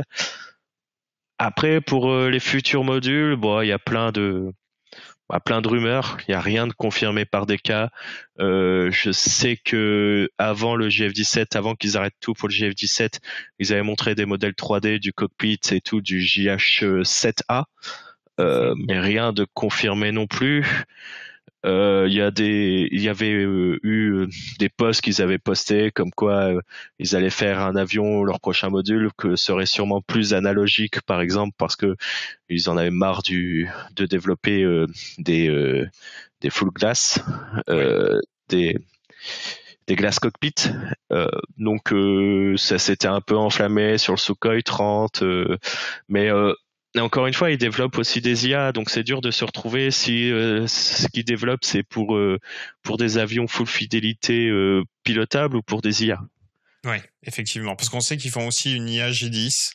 Après, pour euh, les futurs modules, bon, il y a plein de, bah, plein de rumeurs. Il y a rien de confirmé par D K. Euh, je sais que avant le J F dix-sept, avant qu'ils arrêtent tout pour le J F dix-sept, ils avaient montré des modèles trois D du cockpit et tout du J H sept A, euh, mais rien de confirmé non plus. Euh, il y a des, il y avait euh, eu des posts qu'ils avaient postés comme quoi euh, ils allaient faire un avion, leur prochain module, que serait sûrement plus analogique, par exemple, parce que ils en avaient marre du, de développer euh, des, euh, des full glass, euh, oui. des, des glass cockpit. Euh, donc euh, ça s'était un peu enflammé sur le Sukhoi trente, euh, mais euh, et encore une fois, ils développent aussi des I A, donc c'est dur de se retrouver si euh, ce qu'ils développent, c'est pour, euh, pour des avions full fidélité euh, pilotables ou pour des I A. Oui, effectivement, parce qu'on sait qu'ils font aussi une I A J dix.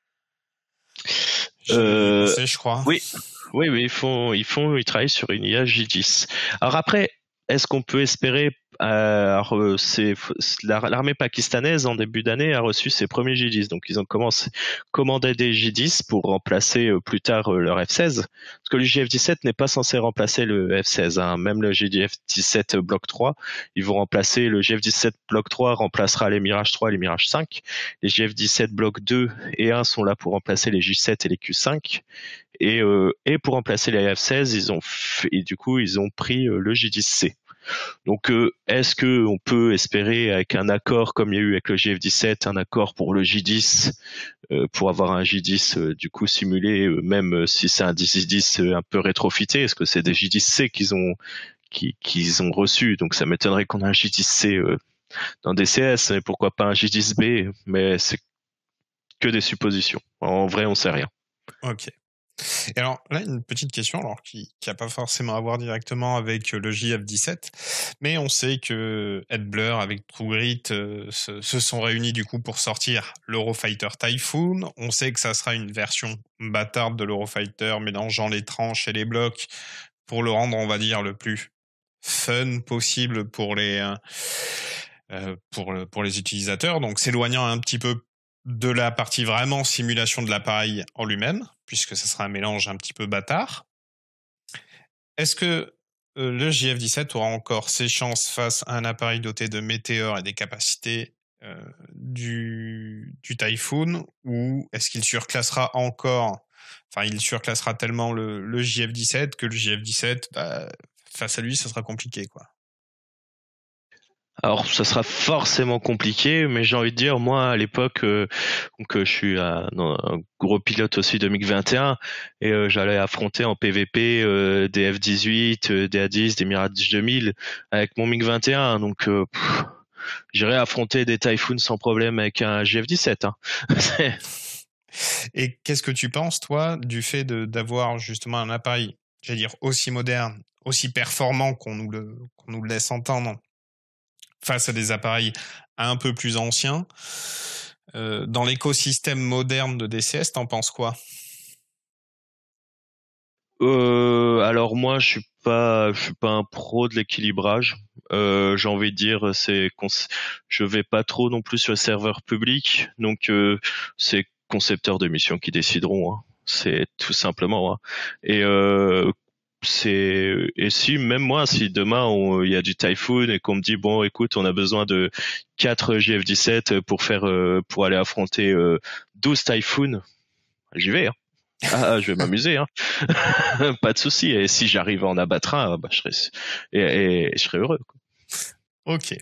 Euh, pensé, je crois. Oui, oui, oui, ils font, ils font, ils travaillent sur une I A J dix. Alors après, est-ce qu'on peut espérer euh, alors, c'est, l'armée pakistanaise en début d'année a reçu ses premiers J dix, donc ils ont commencé commander des J dix pour remplacer euh, plus tard euh, leur F seize, parce que le J F dix-sept n'est pas censé remplacer le F seize, hein. Même le J F dix-sept bloc trois, ils vont remplacer le J F dix-sept bloc trois remplacera les Mirage trois et les Mirage cinq, les J F dix-sept bloc deux et un sont là pour remplacer les J sept et les Q cinq. Et, euh, et pour remplacer les F seize, ils ont fait, et du coup ils ont pris euh, le J dix C. Donc euh, est-ce que on peut espérer avec un accord comme il y a eu avec le J F dix-sept, un accord pour le J dix, euh, pour avoir un J dix euh, du coup simulé, euh, même si c'est un J dix euh, un peu rétrofité, est-ce que c'est des J dix C qu'ils ont qui, qu'ils ont reçu, donc ça m'étonnerait qu'on ait un J dix C euh, dans D C S, et pourquoi pas un J dix B, mais c'est que des suppositions. En vrai, on sait rien. Ok. Et alors là, une petite question, alors qui n'a pas forcément à voir directement avec le J F dix-sept, mais on sait que Ed Blur avec True Grit euh, se, se sont réunis du coup pour sortir l'Eurofighter Typhoon. On sait que ça sera une version bâtarde de l'Eurofighter mélangeant les tranches et les blocs pour le rendre, on va dire, le plus fun possible pour les euh, euh, pour le, pour les utilisateurs. Donc s'éloignant un petit peu de la partie vraiment simulation de l'appareil en lui-même, puisque ce sera un mélange un petit peu bâtard. Est-ce que euh, le J F dix-sept aura encore ses chances face à un appareil doté de météores et des capacités euh, du, du Typhoon, ou est-ce qu'il surclassera encore, enfin il surclassera tellement le, le J F dix-sept que le J F dix-sept, bah, face à lui, ça sera compliqué, quoi. Alors, ça sera forcément compliqué, mais j'ai envie de dire, moi, à l'époque, euh, donc euh, je suis un, un gros pilote aussi de MiG vingt et un, et euh, j'allais affronter en P V P euh, des F dix-huit, euh, des A dix, des Mirage deux mille avec mon MiG vingt et un, donc euh, j'irais affronter des Typhoons sans problème avec un J F dix-sept. Hein. Et qu'est-ce que tu penses, toi, du fait de, d'avoir justement un appareil, j'allais dire, aussi moderne, aussi performant qu'on nous le, qu'on nous le laisse entendre, face à des appareils un peu plus anciens. Euh, dans l'écosystème moderne de D C S, t'en penses quoi? euh, Alors moi, je suis pas, je suis pas un pro de l'équilibrage. Euh, j'ai envie de dire, c'est, je vais pas trop non plus sur le serveur public, donc euh, c'est concepteurs de missions qui décideront. Hein. C'est tout simplement. Hein. Et euh, c'est et si même moi, si demain il y a du Typhoon et qu'on me dit bon, écoute, on a besoin de quatre J F dix-sept pour faire euh, pour aller affronter euh, douze Typhoon, j'y vais. Hein. Ah, je vais m'amuser, hein. Pas de souci. Et si j'arrive à en abattre un, bah, je serai et, et, et je serai heureux. Quoi. Ok.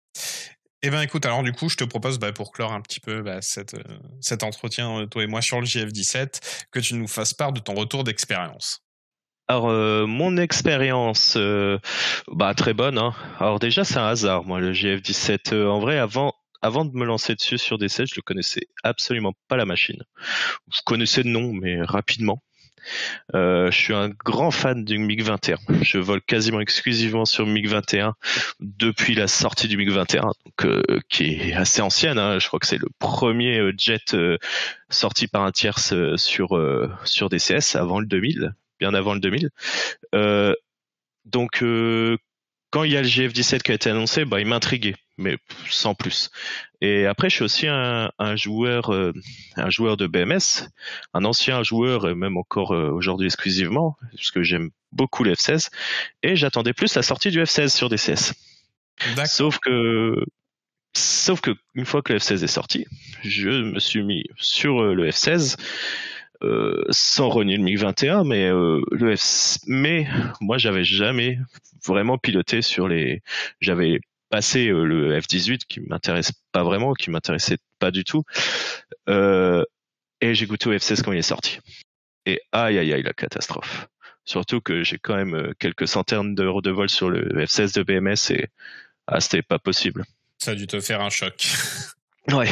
Eh ben écoute, alors du coup, je te propose bah, pour clore un petit peu bah, cette, euh, cet entretien, toi et moi, sur le J F dix-sept, que tu nous fasses part de ton retour d'expérience. Alors euh, mon expérience, euh, bah très bonne. Hein. Alors déjà c'est un hasard, moi le J F dix-sept. Euh, en vrai, avant avant de me lancer dessus sur D C, je ne connaissais absolument pas la machine. Je connaissais de nom, mais rapidement. Euh, je suis un grand fan du MiG vingt et un. Je vole quasiment exclusivement sur MiG vingt et un depuis la sortie du MiG vingt et un, donc, euh, qui est assez ancienne. Hein. Je crois que c'est le premier jet euh, sorti par un tierce euh, sur euh, sur D C S avant le deux mille. Bien avant le deux mille. Euh, donc, euh, quand il y a le J F dix-sept qui a été annoncé, bah, il m'intriguait, mais sans plus. Et après, je suis aussi un, un joueur, euh, un joueur de B M S, un ancien joueur, et même encore euh, aujourd'hui exclusivement, parce que j'aime beaucoup le F seize, et j'attendais plus la sortie du F seize sur D C S. D'accord. Sauf que, sauf que une fois que le F seize est sorti, je me suis mis sur euh, le F seize. Euh, sans renier le MiG vingt et un, mais euh, le F... mais moi j'avais jamais vraiment piloté sur les, j'avais passé euh, le F dix-huit qui m'intéresse pas vraiment, qui m'intéressait pas du tout, euh, et j'ai goûté au F seize quand il est sorti. Et aïe aïe aïe la catastrophe. Surtout que j'ai quand même quelques centaines d'heures de vol sur le F seize de B M S et ah c'était pas possible. Ça a dû te faire un choc. Ouais.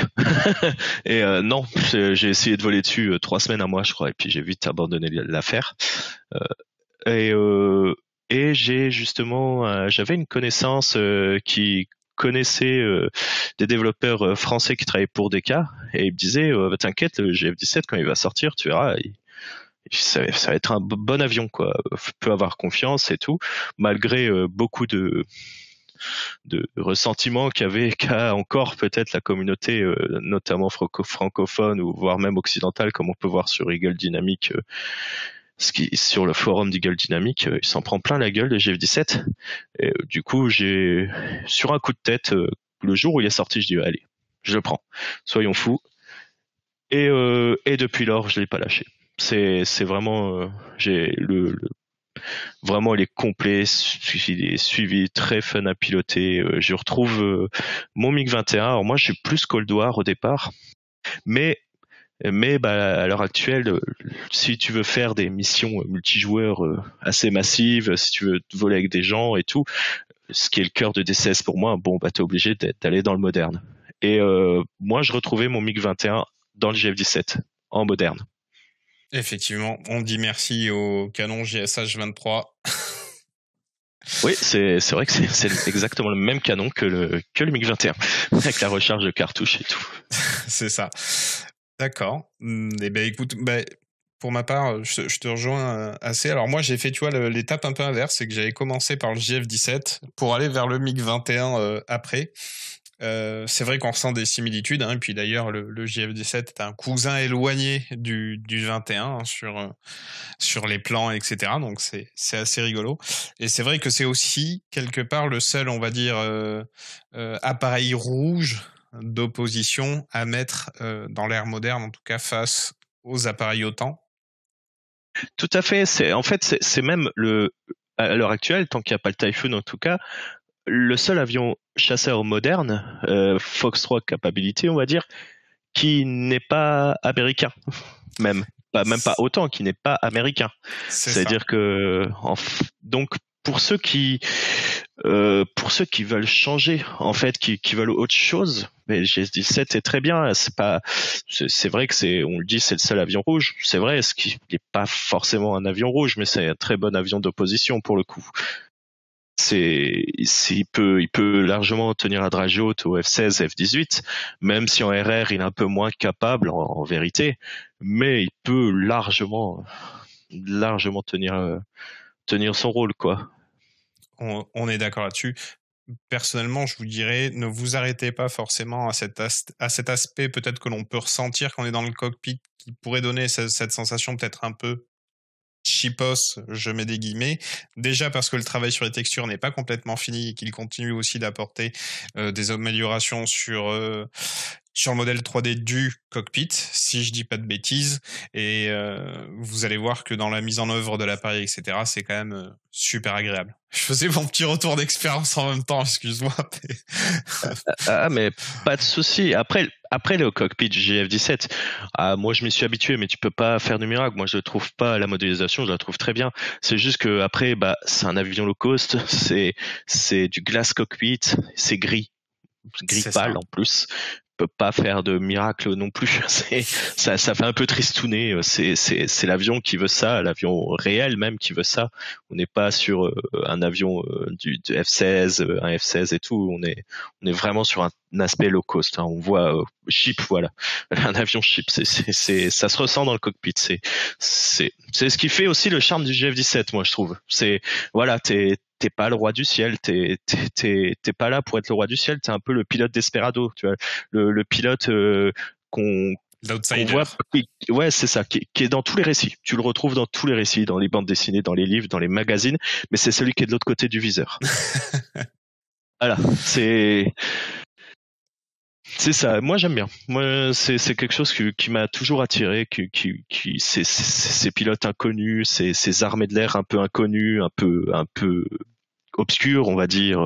Et euh, non, j'ai essayé de voler dessus euh, trois semaines à moi, je crois, et puis j'ai vite abandonné l'affaire. Euh, et euh, et j'ai justement, euh, j'avais une connaissance euh, qui connaissait euh, des développeurs euh, français qui travaillaient pour D K, et il me disait, euh, t'inquiète, le J F dix-sept quand il va sortir, tu verras. Il, ça, ça va être un bon avion, quoi. Peut avoir confiance et tout, malgré euh, beaucoup de de ressentiment qu'avait qu'a encore peut-être la communauté, euh, notamment franco- francophone ou voire même occidentale, comme on peut voir sur Eagle Dynamic, euh, ce qui, sur le forum d'Eagle Dynamic, euh, il s'en prend plein la gueule le J F dix-sept. Et, euh, du coup, j'ai, sur un coup de tête, euh, le jour où il est sorti, je dis allez, je le prends, soyons fous. Et, euh, et depuis lors, je l'ai pas lâché. C'est, c'est vraiment, euh, j'ai le, le vraiment, il est complet, il est suivi, très fun à piloter. Euh, je retrouve euh, mon MiG vingt et un. Alors moi, je suis plus Cold War au départ, mais mais bah, à l'heure actuelle, euh, si tu veux faire des missions multijoueurs euh, assez massives, si tu veux voler avec des gens et tout, ce qui est le cœur de D C S pour moi, bon, bah, t'es obligé d'aller dans le moderne. Et euh, moi, je retrouvais mon MiG vingt et un dans le J F dix-sept, en moderne. Effectivement, on dit merci au canon G S H vingt-trois. Oui, c'est c'est vrai que c'est exactement le même canon que le que le MiG vingt et un, avec la recharge de cartouches et tout. C'est ça. D'accord. Eh ben écoute, ben, pour ma part, je, je te rejoins assez. Alors moi, j'ai fait, tu vois, l'étape un peu inverse, c'est que j'avais commencé par le J F dix-sept pour aller vers le MiG vingt et un euh, après. Euh, c'est vrai qu'on ressent des similitudes, hein, et puis d'ailleurs le, le J F dix-sept est un cousin éloigné du, du vingt et un hein, sur, euh, sur les plans, et cetera. Donc c'est, c'est assez rigolo. Et c'est vrai que c'est aussi quelque part le seul, on va dire, euh, euh, appareil rouge d'opposition à mettre euh, dans l'ère moderne, en tout cas face aux appareils OTAN. Tout à fait. C'est en fait c'est, c'est même le à l'heure actuelle, tant qu'il n'y a pas le Typhoon en tout cas, le seul avion chasseur moderne, euh, Fox trois capability, on va dire, qui n'est pas américain, même. Pas, même pas autant, qui n'est pas américain. C'est-à-dire que, en, donc, pour ceux qui, euh, pour ceux qui veulent changer, en fait, qui, qui veulent autre chose, mais G S dix-sept est très bien. C'est pas, c'est, c'est vrai que c'est, on le dit, c'est le seul avion rouge. C'est vrai, ce qui n'est pas forcément un avion rouge, mais c'est un très bon avion d'opposition pour le coup. C'est, c'est, il peut, il peut largement tenir la dragée haute au F seize, F dix-huit, même si en R R il est un peu moins capable en, en vérité, mais il peut largement, largement tenir, euh, tenir son rôle, quoi. On, on est d'accord là-dessus. Personnellement, je vous dirais, ne vous arrêtez pas forcément à cet, as- à cet aspect peut-être que l'on peut ressentir quand on est dans le cockpit, qui pourrait donner cette, cette sensation peut-être un peu cheapos, je mets des guillemets, déjà parce que le travail sur les textures n'est pas complètement fini et qu'il continue aussi d'apporter euh, des améliorations sur euh, sur le modèle trois D du cockpit, si je dis pas de bêtises, et euh, vous allez voir que dans la mise en œuvre de l'appareil, et cetera, c'est quand même euh, super agréable. Je faisais mon petit retour d'expérience en même temps, excuse-moi. Ah, mais pas de souci. Après, après le cockpit du J F dix-sept, ah, moi je m'y suis habitué, mais tu peux pas faire de miracle. Moi je trouve pas la modélisation, je la trouve très bien. C'est juste que après, bah, c'est un avion low cost, c'est c'est du glass cockpit, c'est gris, gris pâle en plus. Peut pas faire de miracle non plus. C'est, ça, ça fait un peu tristouner. C'est, c'est, c'est l'avion qui veut ça, l'avion réel même qui veut ça. On n'est pas sur euh, un avion euh, du, du F seize, euh, un F seize et tout. On est, on est vraiment sur un, un aspect low cost. Hein. On voit euh, ship, voilà, un avion ship. C'est, c'est, c'est, ça se ressent dans le cockpit. C'est, c'est, c'est ce qui fait aussi le charme du J F dix-sept, moi je trouve. C'est, voilà, t'es t'es pas le roi du ciel, t'es, t'es, t'es, t'es pas là pour être le roi du ciel, t'es un peu le pilote Desperado, tu vois, le, le pilote euh, qu'on, qu'on voit, qui, ouais, c'est ça, qui, qui est dans tous les récits. Tu le retrouves dans tous les récits, dans les bandes dessinées, dans les livres, dans les magazines, mais c'est celui qui est de l'autre côté du viseur. Voilà, c'est, c'est ça. Moi, j'aime bien. Moi, c'est, c'est quelque chose qui, qui m'a toujours attiré, qui, qui, qui, c'est, c'est, ces pilotes inconnus, ces, ces armées de l'air un peu inconnues, un peu, un peu obscures, on va dire.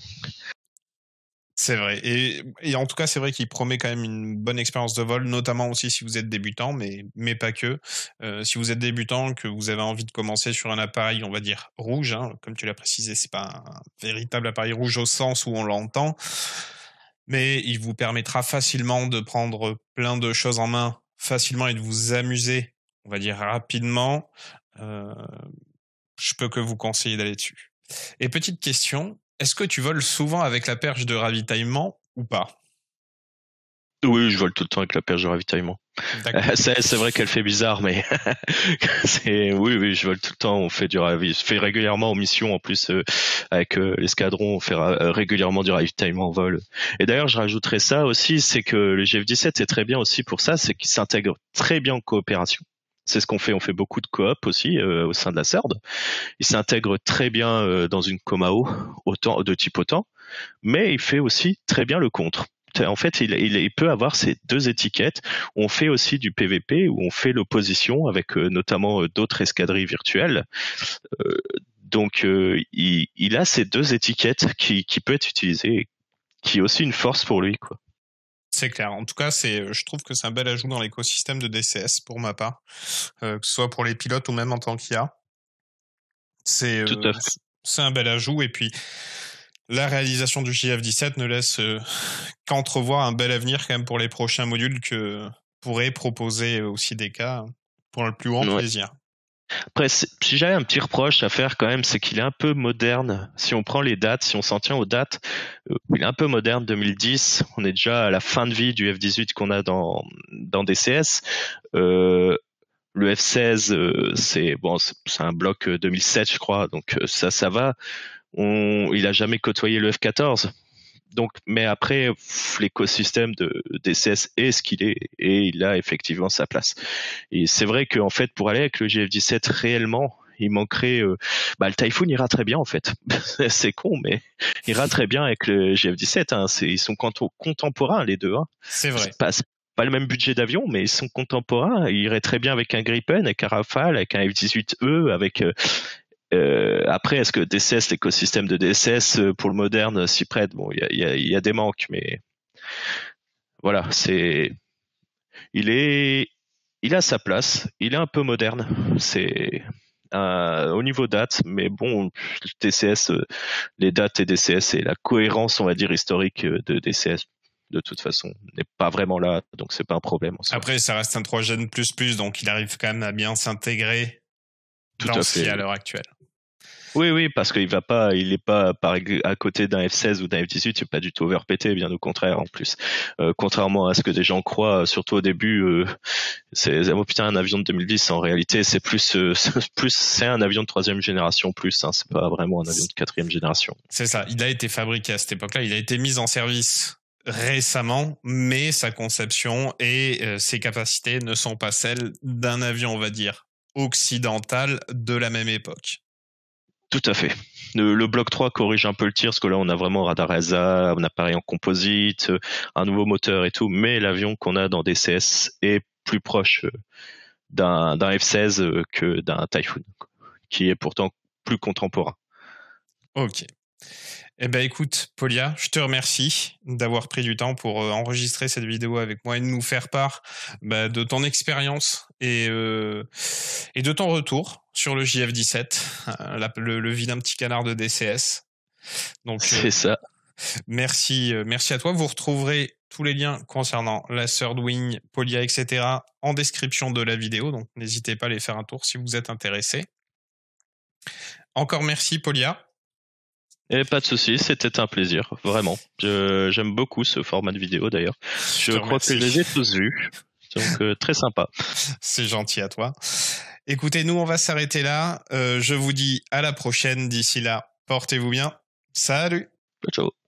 C'est vrai. Et, et en tout cas, c'est vrai qu'il promet quand même une bonne expérience de vol, notamment aussi si vous êtes débutant, mais, mais pas que. Euh, si vous êtes débutant, que vous avez envie de commencer sur un appareil, on va dire rouge, hein, comme tu l'as précisé, c'est pas un véritable appareil rouge au sens où on l'entend, mais il vous permettra facilement de prendre plein de choses en main facilement et de vous amuser, on va dire rapidement. Euh, je peux que vous conseiller d'aller dessus. Et petite question, est-ce que tu voles souvent avec la perche de ravitaillement ou pas? Oui, je vole tout le temps avec la perche de ravitaillement. C'est, c'est vrai qu'elle fait bizarre, mais c'est, oui, oui, je vole tout le temps. On fait du ravi, je fais régulièrement en mission, en plus euh, avec euh, l'escadron, on fait ra- régulièrement du ravitaillement en vol. Et d'ailleurs, je rajouterais ça aussi, c'est que le J F dix-sept est très bien aussi pour ça, c'est qu'il s'intègre très bien en coopération. C'est ce qu'on fait. On fait beaucoup de coop aussi euh, au sein de la C E R D. Il s'intègre très bien euh, dans une Comao, autant de type OTAN, mais il fait aussi très bien le contre. En fait, il, il, il peut avoir ces deux étiquettes. On fait aussi du P V P où on fait l'opposition avec euh, notamment euh, d'autres escadrilles virtuelles. Euh, donc, euh, il, il a ces deux étiquettes qui, qui peut être utilisées, qui est aussi une force pour lui, quoi. C'est clair. En tout cas, c'est, je trouve que c'est un bel ajout dans l'écosystème de D C S pour ma part, euh, que ce soit pour les pilotes ou même en tant qu'I A. C'est, euh, c'est un bel ajout. Et puis, la réalisation du J F dix-sept ne laisse euh, qu'entrevoir un bel avenir quand même pour les prochains modules que pourrait proposer aussi D K pour le plus grand Ouais. plaisir. Après, si j'avais un petit reproche à faire quand même, c'est qu'il est un peu moderne. Si on prend les dates, si on s'en tient aux dates, euh, il est un peu moderne. deux mille dix, on est déjà à la fin de vie du F dix-huit qu'on a dans dans D C S. Euh, le F seize, euh, c'est bon, c'est un bloc deux mille sept, je crois, donc euh, ça, ça va. On, il a jamais côtoyé le F quatorze. Donc, mais après, l'écosystème de D C S est ce qu'il est et il a effectivement sa place. Et c'est vrai qu'en fait, pour aller avec le J F dix-sept réellement, il manquerait. Euh, bah, le Typhoon ira très bien en fait. C'est con, mais il ira très bien avec le J F dix-sept. Hein. Ils sont contemporains les deux. Hein. C'est vrai. C'est pas, c'est pas le même budget d'avion, mais ils sont contemporains. Il irait très bien avec un Gripen, avec un Rafale, avec un F dix-huit E, avec. Euh, Euh, après, est-ce que D C S, l'écosystème de D C S pour le moderne s'y prête? Bon, il y a, y, y a des manques, mais voilà, c'est, il est, il a sa place. Il est un peu moderne. C'est euh, au niveau date, mais bon, D C S, les dates et D C S et la cohérence, on va dire historique de D C S. De toute façon, n'est pas vraiment là, donc c'est pas un problème. En soi. Après, ça reste un trois Gen plus plus, donc il arrive quand même à bien s'intégrer dans ce qu'il y a à l'heure actuelle. Oui, oui, parce qu'il va pas, il est pas par, à côté d'un F seize ou d'un F dix-huit, il est pas du tout overpété, bien au contraire en plus. Euh, contrairement à ce que des gens croient, surtout au début, euh, c'est oh putain un avion de deux mille dix. En réalité, c'est plus, euh, plus c'est un avion de troisième génération plus. Hein, c'est pas vraiment un avion de quatrième génération. C'est ça. Il a été fabriqué à cette époque-là. Il a été mis en service récemment, mais sa conception et euh, ses capacités ne sont pas celles d'un avion, on va dire, occidental de la même époque. Tout à fait. Le, le bloc trois corrige un peu le tir, parce que là on a vraiment radar E S A, un appareil en composite, un nouveau moteur et tout, mais l'avion qu'on a dans D C S est plus proche d'un, d'un F seize que d'un Typhoon, qui est pourtant plus contemporain. Ok. Eh ben écoute, Polia, je te remercie d'avoir pris du temps pour euh, enregistrer cette vidéo avec moi et de nous faire part bah, de ton expérience et, euh, et de ton retour sur le J F dix-sept, euh, la, le, le vilain petit canard de D C S. Donc, c'est euh, ça. Merci, euh, merci à toi. Vous retrouverez tous les liens concernant la Third Wing, Polia, et cetera en description de la vidéo. Donc n'hésitez pas à aller faire un tour si vous êtes intéressé. Encore merci, Polia. Et pas de souci, c'était un plaisir, vraiment. Je, j'aime beaucoup ce format de vidéo d'ailleurs. Je, je crois remercie. que je les ai tous vus, donc euh, très sympa. C'est gentil à toi. Écoutez, nous on va s'arrêter là. Euh, je vous dis à la prochaine. D'ici là, portez-vous bien. Salut. Ciao.